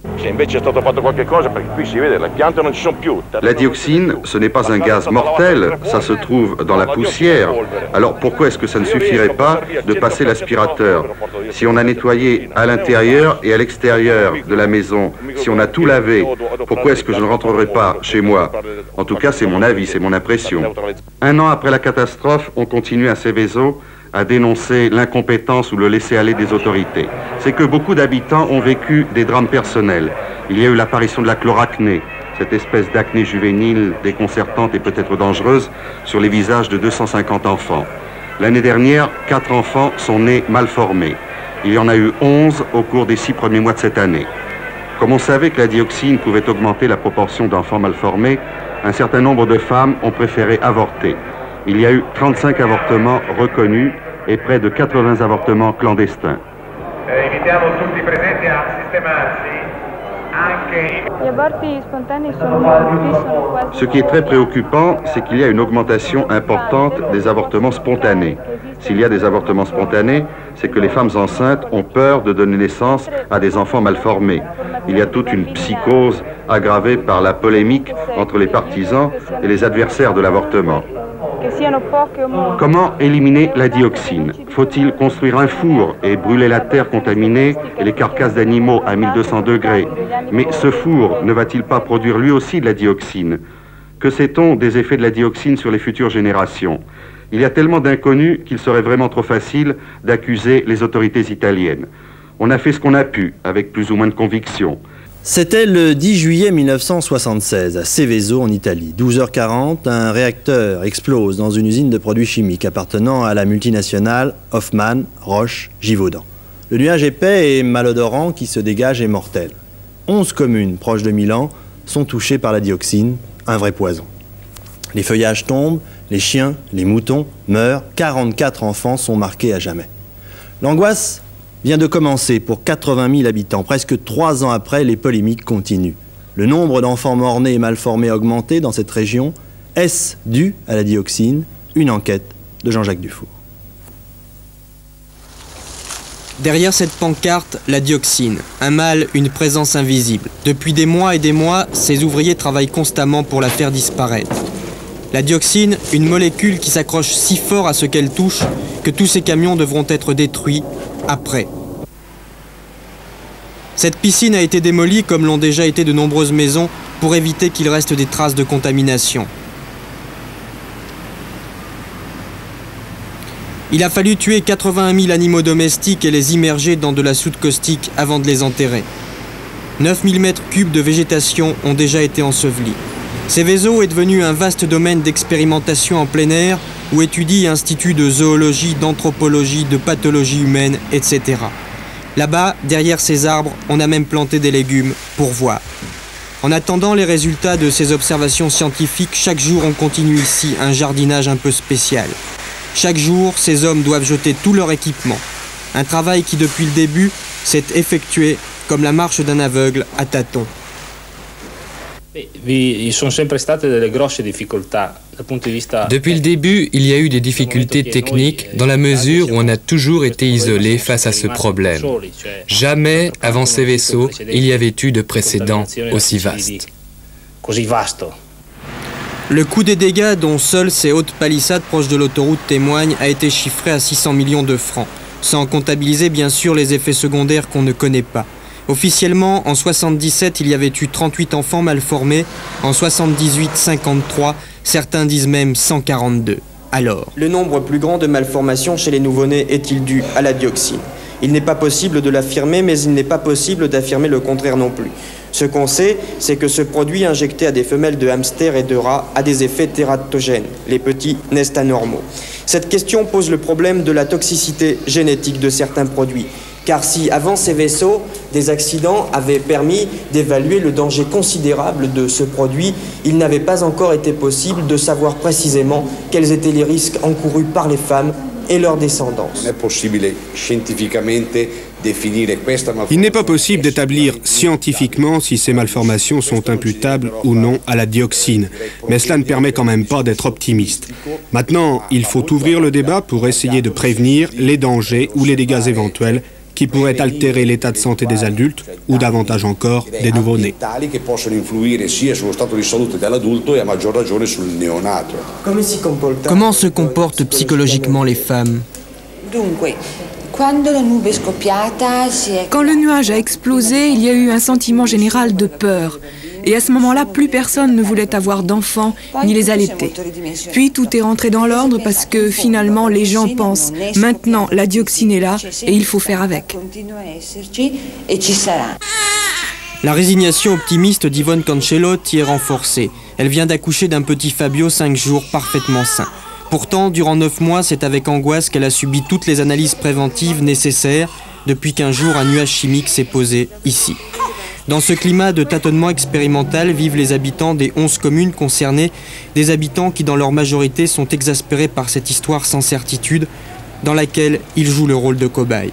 La dioxine, ce n'est pas un gaz mortel, ça se trouve dans la poussière. Alors pourquoi est-ce que ça ne suffirait pas de passer l'aspirateur? Si on a nettoyé à l'intérieur et à l'extérieur de la maison, si on a tout lavé, pourquoi est-ce que je ne rentrerai pas chez moi? En tout cas, c'est mon avis, c'est mon impression. Un an après la catastrophe, on continue à Seveso à dénoncer l'incompétence ou le laisser-aller des autorités. C'est que beaucoup d'habitants ont vécu des drames personnels. Il y a eu l'apparition de la chloracné, cette espèce d'acné juvénile déconcertante et peut-être dangereuse, sur les visages de deux cent cinquante enfants. L'année dernière, quatre enfants sont nés mal formés. Il y en a eu onze au cours des six premiers mois de cette année. Comme on savait que la dioxine pouvait augmenter la proportion d'enfants mal formés, un certain nombre de femmes ont préféré avorter. Il y a eu trente-cinq avortements reconnus et près de quatre-vingts avortements clandestins. Ce qui est très préoccupant, c'est qu'il y a une augmentation importante des avortements spontanés. S'il y a des avortements spontanés, c'est que les femmes enceintes ont peur de donner naissance à des enfants mal formés. Il y a toute une psychose aggravée par la polémique entre les partisans et les adversaires de l'avortement. Comment éliminer la dioxine? Faut-il construire un four et brûler la terre contaminée et les carcasses d'animaux à mille deux cents degrés? Mais ce four ne va-t-il pas produire lui aussi de la dioxine? Que sait-on des effets de la dioxine sur les futures générations? Il y a tellement d'inconnus qu'il serait vraiment trop facile d'accuser les autorités italiennes. On a fait ce qu'on a pu, avec plus ou moins de conviction. C'était le dix juillet mille neuf cent soixante-seize, à Seveso, en Italie. douze heures quarante, un réacteur explose dans une usine de produits chimiques appartenant à la multinationale Hoffmann, Roche, Givaudan. Le nuage épais et malodorant qui se dégage est mortel. Onze communes proches de Milan sont touchées par la dioxine, un vrai poison. Les feuillages tombent, les chiens, les moutons meurent, quarante-quatre enfants sont marqués à jamais. L'angoisse vient de commencer pour quatre-vingt mille habitants. Presque trois ans après, les polémiques continuent. Le nombre d'enfants morts-nés et mal formés a augmenté dans cette région. Est-ce dû à la dioxine? Une enquête de Jean-Jacques Dufour. Derrière cette pancarte, la dioxine, un mal, une présence invisible. Depuis des mois et des mois, ces ouvriers travaillent constamment pour la faire disparaître. La dioxine, une molécule qui s'accroche si fort à ce qu'elle touche que tous ces camions devront être détruits après. Cette piscine a été démolie, comme l'ont déjà été de nombreuses maisons, pour éviter qu'il reste des traces de contamination. Il a fallu tuer quatre-vingt-un mille animaux domestiques et les immerger dans de la soude caustique avant de les enterrer. neuf mille mètres cubes de végétation ont déjà été ensevelis. Seveso est devenu un vaste domaine d'expérimentation en plein air où étudient instituts de zoologie, d'anthropologie, de pathologie humaine, et cetera. Là-bas, derrière ces arbres, on a même planté des légumes pour voir. En attendant les résultats de ces observations scientifiques, chaque jour on continue ici un jardinage un peu spécial. Chaque jour, ces hommes doivent jeter tout leur équipement. Un travail qui, depuis le début, s'est effectué comme la marche d'un aveugle à tâtons. Depuis le début, il y a eu des difficultés techniques dans la mesure où on a toujours été isolé face à ce problème. Jamais, avant Seveso, il y avait eu de précédent aussi vaste. Le coût des dégâts dont seules ces hautes palissades proches de l'autoroute témoignent a été chiffré à six cents millions de francs, sans comptabiliser bien sûr les effets secondaires qu'on ne connaît pas. Officiellement, en soixante-dix-sept, il y avait eu trente-huit enfants mal formés, en soixante-dix-huit, cinquante-trois, certains disent même cent quarante-deux. Alors, le nombre plus grand de malformations chez les nouveau-nés est-il dû à la dioxine? Il n'est pas possible de l'affirmer, mais il n'est pas possible d'affirmer le contraire non plus. Ce qu'on sait, c'est que ce produit injecté à des femelles de hamsters et de rats a des effets tératogènes. Les petits naissent anormaux. Cette question pose le problème de la toxicité génétique de certains produits. Car si, avant Seveso, des accidents avaient permis d'évaluer le danger considérable de ce produit, il n'avait pas encore été possible de savoir précisément quels étaient les risques encourus par les femmes et leur descendance. Il n'est pas possible d'établir scientifiquement si ces malformations sont imputables ou non à la dioxine, mais cela ne permet quand même pas d'être optimiste. Maintenant, il faut ouvrir le débat pour essayer de prévenir les dangers ou les dégâts éventuels qui pourraient altérer l'état de santé des adultes ou davantage encore des nouveau-nés. Comment se comportent psychologiquement les femmes? Quand le nuage a explosé, il y a eu un sentiment général de peur. Et à ce moment-là, plus personne ne voulait avoir d'enfants ni les allaiter. Puis tout est rentré dans l'ordre parce que finalement les gens pensent maintenant la dioxine est là et il faut faire avec. La résignation optimiste d'Yvonne Cancellotti est renforcée. Elle vient d'accoucher d'un petit Fabio cinq jours parfaitement sain. Pourtant, durant neuf mois, c'est avec angoisse qu'elle a subi toutes les analyses préventives nécessaires depuis qu'un jour un nuage chimique s'est posé ici. Dans ce climat de tâtonnement expérimental vivent les habitants des onze communes concernées, des habitants qui dans leur majorité sont exaspérés par cette histoire sans certitude dans laquelle ils jouent le rôle de cobaye.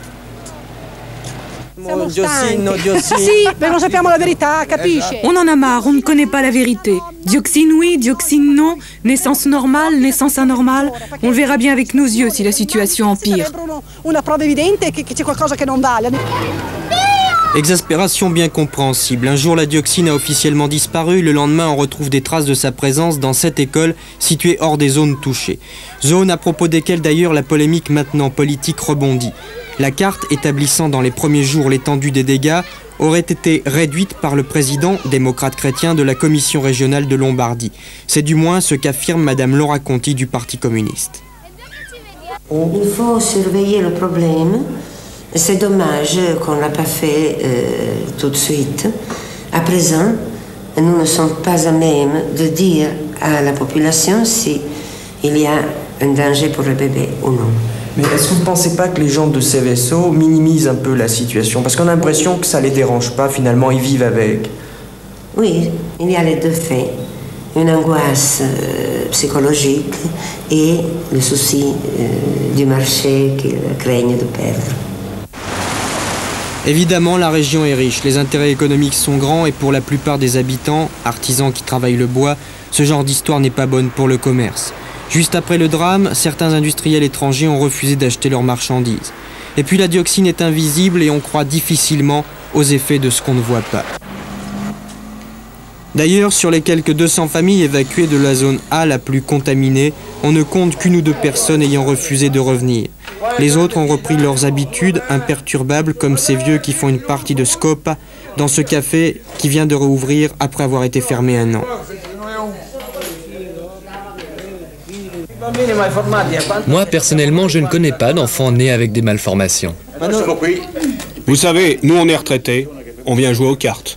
On en a marre, on ne connaît pas la vérité. Dioxine oui, dioxine non, naissance normale, naissance anormale. On le verra bien avec nos yeux si la situation empire. Exaspération bien compréhensible. Un jour, la dioxine a officiellement disparu. Le lendemain, on retrouve des traces de sa présence dans cette école située hors des zones touchées. Zones à propos desquelles, d'ailleurs, la polémique maintenant politique rebondit. La carte établissant dans les premiers jours l'étendue des dégâts aurait été réduite par le président démocrate chrétien de la commission régionale de Lombardie. C'est du moins ce qu'affirme Madame Laura Conti du Parti communiste. Il faut surveiller le problème. C'est dommage qu'on ne l'a pas fait euh, tout de suite. À présent, nous ne sommes pas à même de dire à la population s'il y a un danger pour le bébé ou non. Mais est-ce que vous ne pensez pas que les gens de Seveso minimisent un peu la situation? Parce qu'on a l'impression que ça ne les dérange pas, finalement, ils vivent avec. Oui, il y a les deux faits. Une angoisse euh, psychologique et le souci euh, du marché qu'ils craignent de perdre. Évidemment, la région est riche, les intérêts économiques sont grands et pour la plupart des habitants, artisans qui travaillent le bois, ce genre d'histoire n'est pas bonne pour le commerce. Juste après le drame, certains industriels étrangers ont refusé d'acheter leurs marchandises. Et puis la dioxine est invisible et on croit difficilement aux effets de ce qu'on ne voit pas. D'ailleurs, sur les quelques deux cents familles évacuées de la zone A la plus contaminée, on ne compte qu'une ou deux personnes ayant refusé de revenir. Les autres ont repris leurs habitudes imperturbables comme ces vieux qui font une partie de Scopa dans ce café qui vient de rouvrir après avoir été fermé un an. Moi, personnellement, je ne connais pas d'enfants nés avec des malformations. Vous savez, nous on est retraités, on vient jouer aux cartes.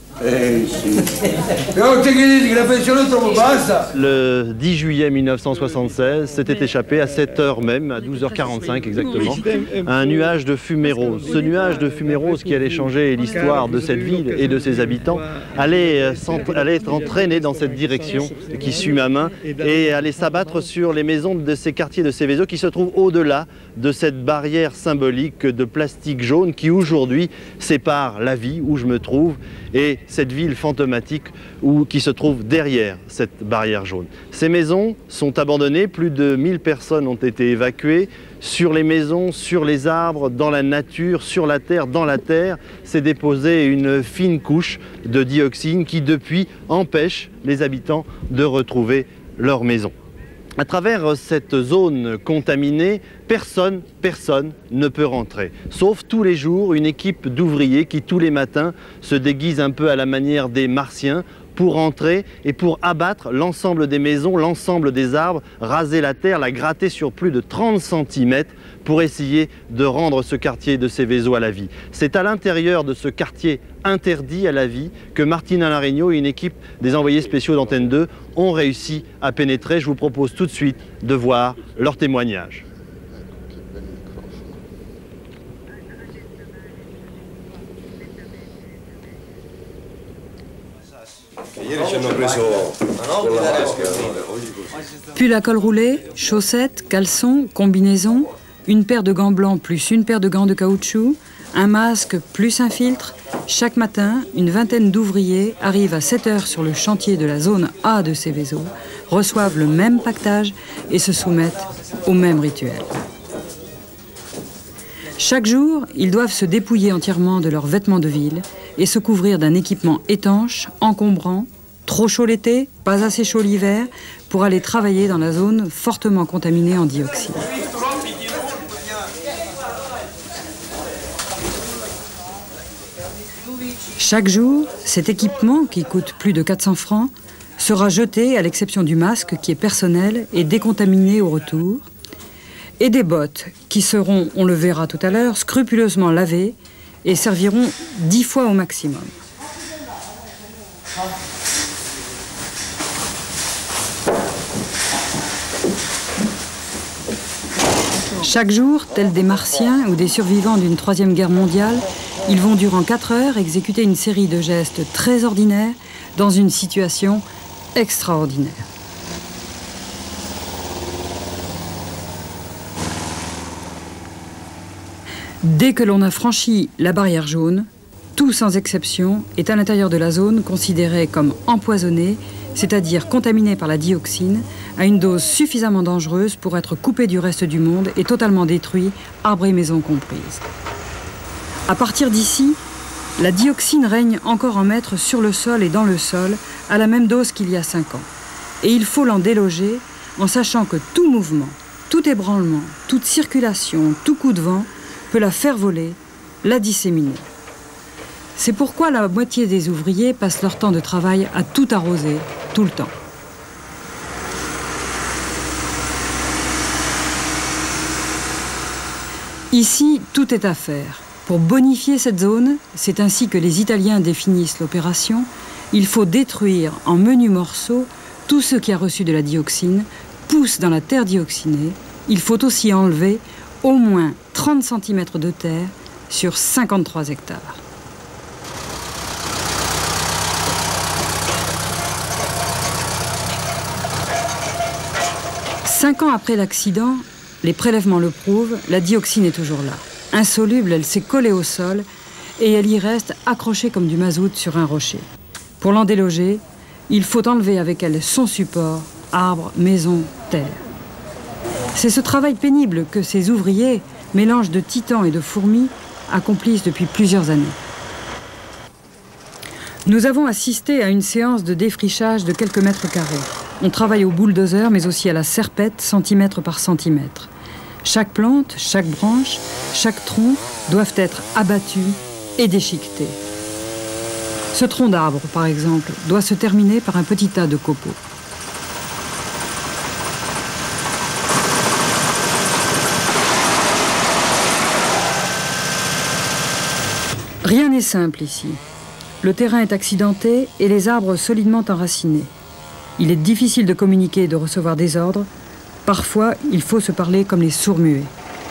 Le dix juillet mille neuf cent soixante-seize, s'était échappé à sept heures même, à douze heures quarante-cinq exactement, un nuage de fumée rose. Ce nuage de fumée rose qui allait changer l'histoire de cette ville et de ses habitants allait, allait être entraîné dans cette direction qui suit ma main et allait s'abattre sur les maisons de ces quartiers de Seveso qui se trouvent au-delà de cette barrière symbolique de plastique jaune qui aujourd'hui sépare la vie où je me trouve et cette ville fantomatique où, qui se trouve derrière cette barrière jaune. Ces maisons sont abandonnées, plus de mille personnes ont été évacuées. Sur les maisons, sur les arbres, dans la nature, sur la terre, dans la terre, s'est déposée une fine couche de dioxine qui depuis empêche les habitants de retrouver leur maison. À travers cette zone contaminée, personne, personne ne peut rentrer. Sauf tous les jours une équipe d'ouvriers qui tous les matins se déguise un peu à la manière des Martiens pour entrer et pour abattre l'ensemble des maisons, l'ensemble des arbres, raser la terre, la gratter sur plus de trente centimètres pour essayer de rendre ce quartier de Seveso à la vie. C'est à l'intérieur de ce quartier interdit à la vie que Martina Larigno et une équipe des envoyés spéciaux d'Antenne deux ont réussi à pénétrer. Je vous propose tout de suite de voir leur témoignage. Pull à col roulé, chaussettes, caleçons, combinaisons, une paire de gants blancs plus une paire de gants de caoutchouc, un masque plus un filtre. Chaque matin, une vingtaine d'ouvriers arrivent à sept heures sur le chantier de la zone A de Seveso, reçoivent le même pactage et se soumettent au même rituel. Chaque jour, ils doivent se dépouiller entièrement de leurs vêtements de ville et se couvrir d'un équipement étanche, encombrant, trop chaud l'été, pas assez chaud l'hiver, pour aller travailler dans la zone fortement contaminée en dioxine. Chaque jour, cet équipement, qui coûte plus de quatre cents francs, sera jeté, à l'exception du masque qui est personnel et décontaminé au retour, et des bottes qui seront, on le verra tout à l'heure, scrupuleusement lavées et serviront dix fois au maximum. Chaque jour, tels des Martiens ou des survivants d'une troisième guerre mondiale, ils vont durant quatre heures exécuter une série de gestes très ordinaires dans une situation extraordinaire. Dès que l'on a franchi la barrière jaune, tout sans exception est à l'intérieur de la zone considéré comme empoisonné, c'est-à-dire contaminé par la dioxine, à une dose suffisamment dangereuse pour être coupé du reste du monde et totalement détruit, arbres et maisons comprises. À partir d'ici, la dioxine règne encore en maître sur le sol et dans le sol, à la même dose qu'il y a cinq ans. Et il faut l'en déloger en sachant que tout mouvement, tout ébranlement, toute circulation, tout coup de vent peut la faire voler, la disséminer. C'est pourquoi la moitié des ouvriers passent leur temps de travail à tout arroser, tout le temps. Ici, tout est à faire. Pour bonifier cette zone, c'est ainsi que les Italiens définissent l'opération, il faut détruire en menus morceaux tout ce qui a reçu de la dioxine, pousse dans la terre dioxinée. Il faut aussi enlever au moins trente centimètres de terre sur cinquante-trois hectares. Cinq ans après l'accident, les prélèvements le prouvent, la dioxine est toujours là. Insoluble, elle s'est collée au sol et elle y reste accrochée comme du mazout sur un rocher. Pour l'en déloger, il faut enlever avec elle son support, arbres, maisons, terre. C'est ce travail pénible que ces ouvriers, mélange de titans et de fourmis, accomplissent depuis plusieurs années. Nous avons assisté à une séance de défrichage de quelques mètres carrés. On travaille au bulldozer, mais aussi à la serpette, centimètre par centimètre. Chaque plante, chaque branche, chaque tronc doivent être abattus et déchiquetés. Ce tronc d'arbre, par exemple, doit se terminer par un petit tas de copeaux. Rien n'est simple ici. Le terrain est accidenté et les arbres solidement enracinés. Il est difficile de communiquer et de recevoir des ordres. Parfois, il faut se parler comme les sourds-muets.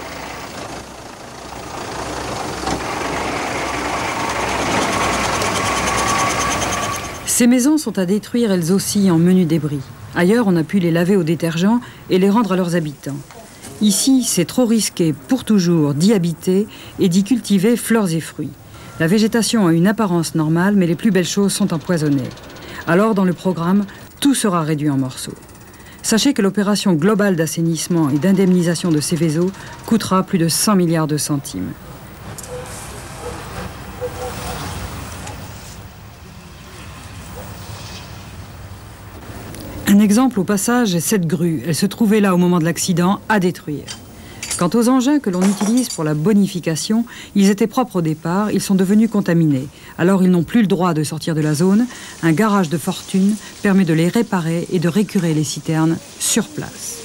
Ces maisons sont à détruire elles aussi en menus débris. Ailleurs, on a pu les laver au détergent et les rendre à leurs habitants. Ici, c'est trop risqué pour toujours d'y habiter et d'y cultiver fleurs et fruits. La végétation a une apparence normale, mais les plus belles choses sont empoisonnées. Alors, dans le programme, tout sera réduit en morceaux. Sachez que l'opération globale d'assainissement et d'indemnisation de Seveso coûtera plus de cent milliards de centimes. Un exemple au passage est cette grue. Elle se trouvait là au moment de l'accident, à détruire. Quant aux engins que l'on utilise pour la bonification, ils étaient propres au départ, ils sont devenus contaminés. Alors ils n'ont plus le droit de sortir de la zone. Un garage de fortune permet de les réparer et de récurer les citernes sur place.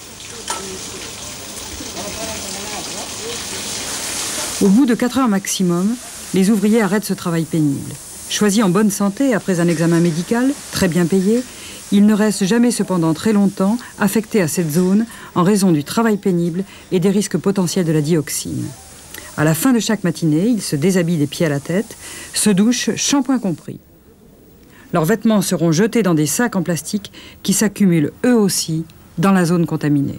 Au bout de quatre heures maximum, les ouvriers arrêtent ce travail pénible. Choisis en bonne santé après un examen médical, très bien payé, ils ne restent jamais cependant très longtemps affectés à cette zone en raison du travail pénible et des risques potentiels de la dioxine. À la fin de chaque matinée, ils se déshabillent des pieds à la tête, se douchent, shampoing compris. Leurs vêtements seront jetés dans des sacs en plastique qui s'accumulent eux aussi dans la zone contaminée.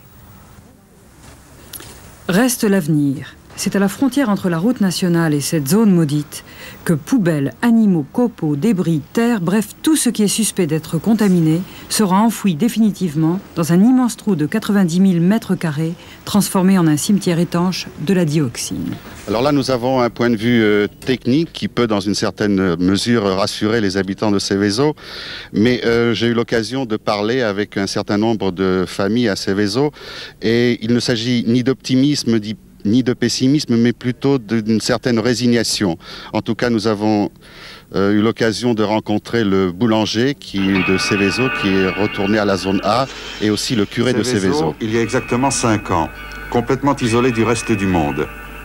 Reste l'avenir. C'est à la frontière entre la route nationale et cette zone maudite que poubelles, animaux, copeaux, débris, terre, bref, tout ce qui est suspect d'être contaminé sera enfoui définitivement dans un immense trou de quatre-vingt-dix mille mètres carrés transformé en un cimetière étanche de la dioxine. Alors là, nous avons un point de vue euh, technique qui peut, dans une certaine mesure, rassurer les habitants de Seveso. Mais euh, j'ai eu l'occasion de parler avec un certain nombre de familles à Seveso et il ne s'agit ni d'optimisme, ni de pessimisme, mais plutôt d'une certaine résignation. En tout cas, nous avons euh, eu l'occasion de rencontrer le boulanger qui est de Seveso, qui est retourné à la zone A, et aussi le curé de Seveso. Il y a exactement cinq ans, complètement isolé du reste du monde.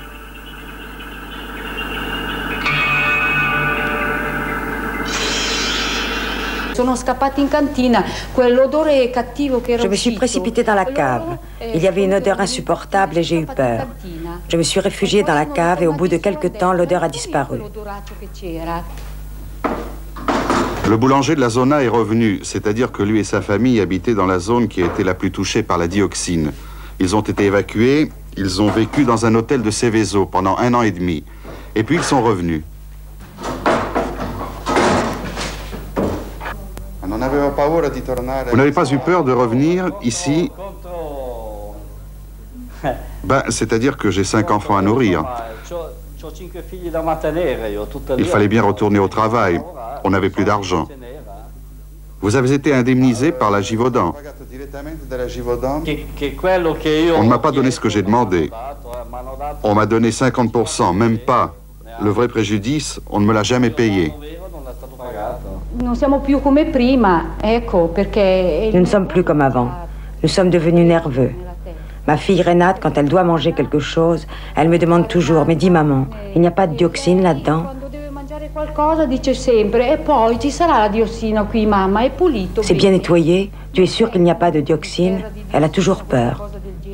Je me suis précipitée dans la cave. Il y avait une odeur insupportable et j'ai eu peur. Je me suis réfugiée dans la cave et au bout de quelque temps, l'odeur a disparu. Le boulanger de la zone A est revenu, c'est-à-dire que lui et sa famille habitaient dans la zone qui a été la plus touchée par la dioxine. Ils ont été évacués, ils ont vécu dans un hôtel de Seveso pendant un an et demi. Et puis ils sont revenus. Vous n'avez pas eu peur de revenir ici? Ben, c'est-à-dire que j'ai cinq enfants à nourrir. Il fallait bien retourner au travail. On n'avait plus d'argent. Vous avez été indemnisé par la Givaudan. On ne m'a pas donné ce que j'ai demandé. On m'a donné cinquante pour cent, même pas. Le vrai préjudice, on ne me l'a jamais payé. Nous ne sommes plus comme avant. Nous sommes devenus nerveux. Ma fille Renate, quand elle doit manger quelque chose, elle me demande toujours, mais dis maman, il n'y a pas de dioxine là-dedans? C'est bien nettoyé? Tu es sûr qu'il n'y a pas de dioxine? Elle a toujours peur.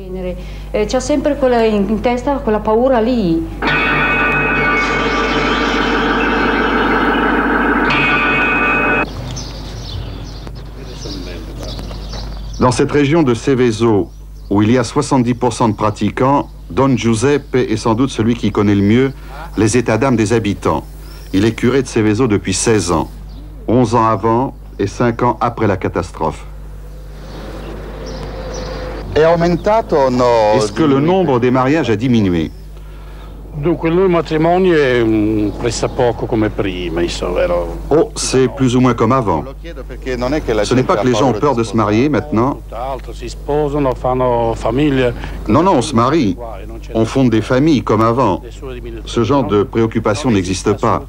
Dans cette région de Seveso, où il y a soixante-dix pour cent de pratiquants, Don Giuseppe est sans doute celui qui connaît le mieux les états d'âme des habitants. Il est curé de Seveso depuis seize ans, onze ans avant et cinq ans après la catastrophe. Est-ce que le nombre des mariages a diminué? Oh, c'est plus ou moins comme avant. Ce n'est pas que les gens ont peur de se marier maintenant. Non, non, on se marie. On fonde des familles comme avant. Ce genre de préoccupation n'existe pas.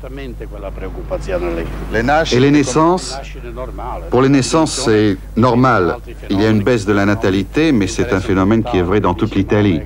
Et les naissances? Pour les naissances, c'est normal. Il y a une baisse de la natalité, mais c'est un phénomène qui est vrai dans toute l'Italie.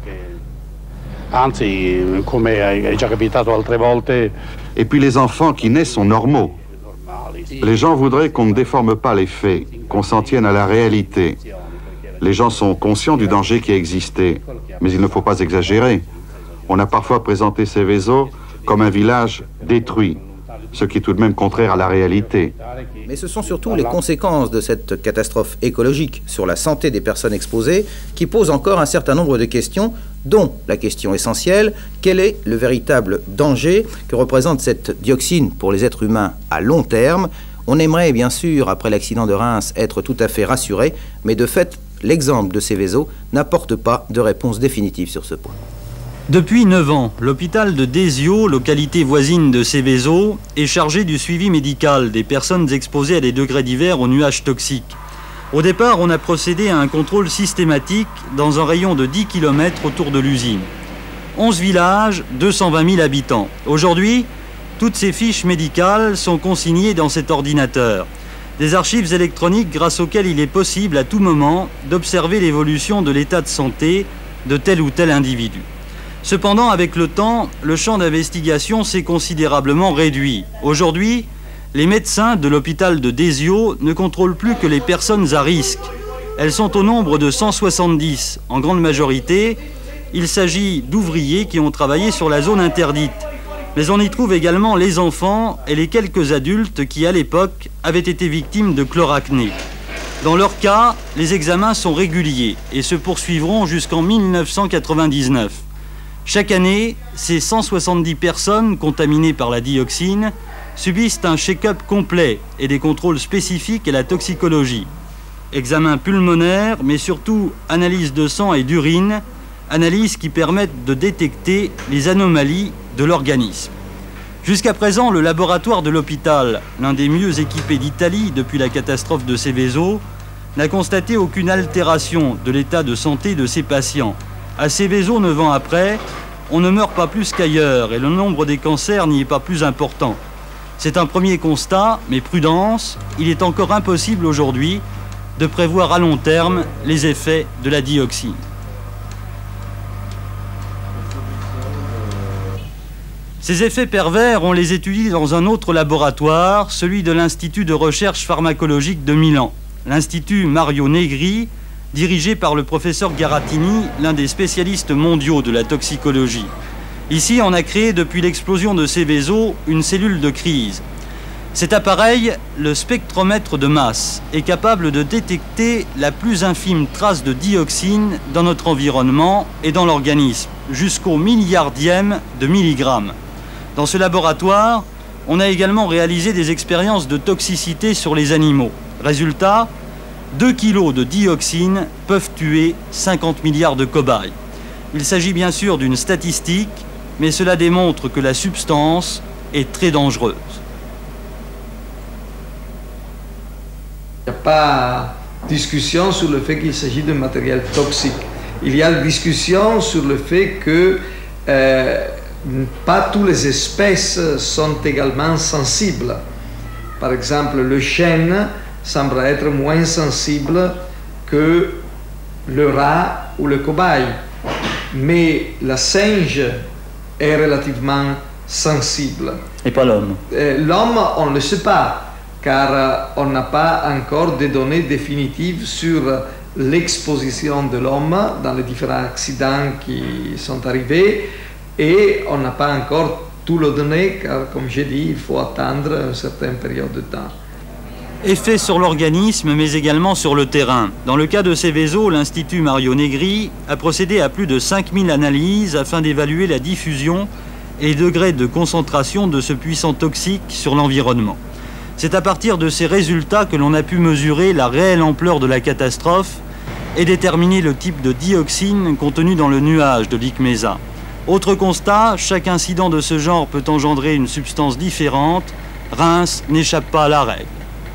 Et puis les enfants qui naissent sont normaux. Les gens voudraient qu'on ne déforme pas les faits, qu'on s'en tienne à la réalité. Les gens sont conscients du danger qui a existé, mais il ne faut pas exagérer. On a parfois présenté Seveso comme un village détruit, ce qui est tout de même contraire à la réalité. Mais ce sont surtout les conséquences de cette catastrophe écologique sur la santé des personnes exposées qui posent encore un certain nombre de questions, dont la question essentielle, quel est le véritable danger que représente cette dioxine pour les êtres humains à long terme? On aimerait bien sûr, après l'accident de Reims, être tout à fait rassuré, mais de fait, l'exemple de Seveso n'apporte pas de réponse définitive sur ce point. Depuis neuf ans, l'hôpital de Desio, localité voisine de Seveso, est chargé du suivi médical des personnes exposées à des degrés divers aux nuages toxiques. Au départ, on a procédé à un contrôle systématique dans un rayon de dix kilomètres autour de l'usine. onze villages, deux cent vingt mille habitants. Aujourd'hui, toutes ces fiches médicales sont consignées dans cet ordinateur. Des archives électroniques grâce auxquelles il est possible à tout moment d'observer l'évolution de l'état de santé de tel ou tel individu. Cependant, avec le temps, le champ d'investigation s'est considérablement réduit. Aujourd'hui, les médecins de l'hôpital de Desio ne contrôlent plus que les personnes à risque. Elles sont au nombre de cent soixante-dix. En grande majorité, il s'agit d'ouvriers qui ont travaillé sur la zone interdite. Mais on y trouve également les enfants et les quelques adultes qui, à l'époque, avaient été victimes de chloracné. Dans leur cas, les examens sont réguliers et se poursuivront jusqu'en mille neuf cent quatre-vingt-dix-neuf. Chaque année, ces cent soixante-dix personnes contaminées par la dioxine subissent un check-up complet et des contrôles spécifiques à la toxicologie. Examens pulmonaires, mais surtout analyse de sang et d'urine, analyses qui permettent de détecter les anomalies de l'organisme. Jusqu'à présent, le laboratoire de l'hôpital, l'un des mieux équipés d'Italie depuis la catastrophe de Seveso, n'a constaté aucune altération de l'état de santé de ses patients. À Seveso, neuf ans après, on ne meurt pas plus qu'ailleurs et le nombre des cancers n'y est pas plus important. C'est un premier constat, mais prudence, il est encore impossible aujourd'hui de prévoir à long terme les effets de la dioxine. Ces effets pervers, on les étudie dans un autre laboratoire, celui de l'Institut de recherche pharmacologique de Milan. L'Institut Mario Negri, dirigé par le professeur Garatini, l'un des spécialistes mondiaux de la toxicologie. Ici, on a créé depuis l'explosion de Seveso une cellule de crise. Cet appareil, le spectromètre de masse, est capable de détecter la plus infime trace de dioxine dans notre environnement et dans l'organisme, jusqu'au milliardième de milligramme. Dans ce laboratoire, on a également réalisé des expériences de toxicité sur les animaux. Résultat, deux kilos de dioxine peuvent tuer cinquante milliards de cobayes. Il s'agit bien sûr d'une statistique, mais cela démontre que la substance est très dangereuse. Il n'y a pas de discussion sur le fait qu'il s'agit de matériel toxique. Il y a discussion sur le fait que euh, pas toutes les espèces sont également sensibles. Par exemple, le chêne semble être moins sensible que le rat ou le cobaye. Mais la singe est relativement sensible. Et pas l'homme? L'homme, on ne le sait pas, car on n'a pas encore de données définitives sur l'exposition de l'homme dans les différents accidents qui sont arrivés. Et on n'a pas encore tout le donné, car comme j'ai dit, il faut attendre une certaine période de temps. Effet sur l'organisme, mais également sur le terrain. Dans le cas de Seveso, l'Institut Mario Negri a procédé à plus de cinq mille analyses afin d'évaluer la diffusion et les degrés de concentration de ce puissant toxique sur l'environnement. C'est à partir de ces résultats que l'on a pu mesurer la réelle ampleur de la catastrophe et déterminer le type de dioxine contenu dans le nuage de l'Icmesa. Autre constat, chaque incident de ce genre peut engendrer une substance différente. Reims n'échappe pas à la règle.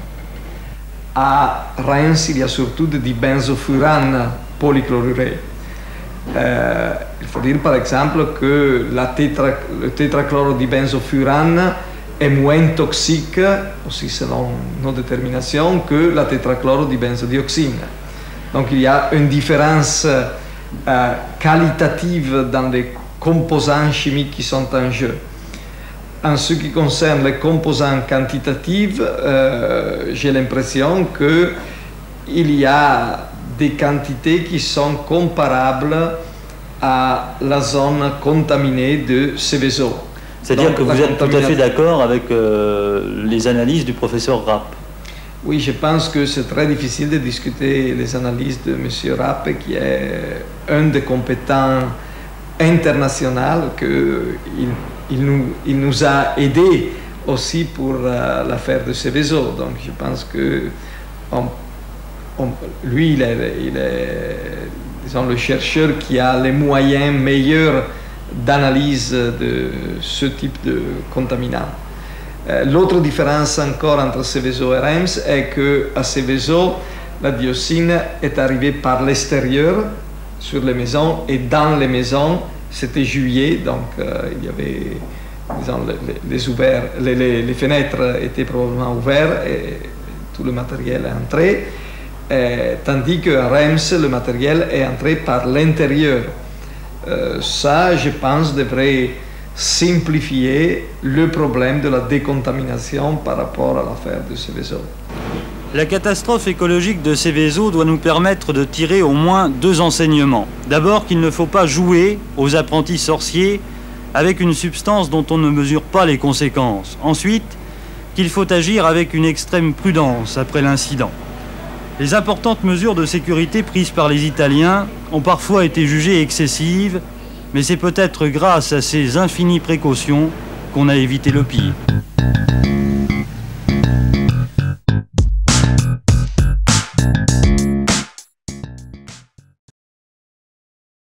À Reims, il y a surtout du benzofurane polychloruré. Euh, il faut dire par exemple que la tétra, le tétrachlorobenzofurane est moins toxique, aussi selon nos déterminations, que la tétrachlorobenzodioxine. Donc il y a une différence euh, qualitative dans les composants chimiques qui sont en jeu. En ce qui concerne les composants quantitatifs, euh, j'ai l'impression qu'il y a des quantités qui sont comparables à la zone contaminée de Seveso. C'est-à-dire que vous êtes tout à fait d'accord avec euh, les analyses du professeur Rapp? Oui, je pense que c'est très difficile de discuter les analyses de M. Rapp, qui est un des compétents internationaux, qu'il il nous, il nous a aidés aussi pour euh, l'affaire de Seveso. Donc je pense que on, on, lui, il est, il est disons, le chercheur qui a les moyens meilleurs d'analyse de ce type de contaminant. Euh, L'autre différence encore entre Seveso et Reims est qu'à Seveso, la dioxine est arrivée par l'extérieur, sur les maisons, et dans les maisons, c'était juillet, donc euh, il y avait, disons, les, les, ouverts, les, les, les fenêtres étaient probablement ouvertes et tout le matériel est entré, et, tandis qu'à Reims, le matériel est entré par l'intérieur. Euh, ça, je pense, devrait simplifier le problème de la décontamination par rapport à l'affaire de Seveso. La catastrophe écologique de Seveso doit nous permettre de tirer au moins deux enseignements. D'abord, qu'il ne faut pas jouer aux apprentis sorciers avec une substance dont on ne mesure pas les conséquences. Ensuite, qu'il faut agir avec une extrême prudence après l'incident. Les importantes mesures de sécurité prises par les Italiens ont parfois été jugées excessives, mais c'est peut-être grâce à ces infinies précautions qu'on a évité le pire.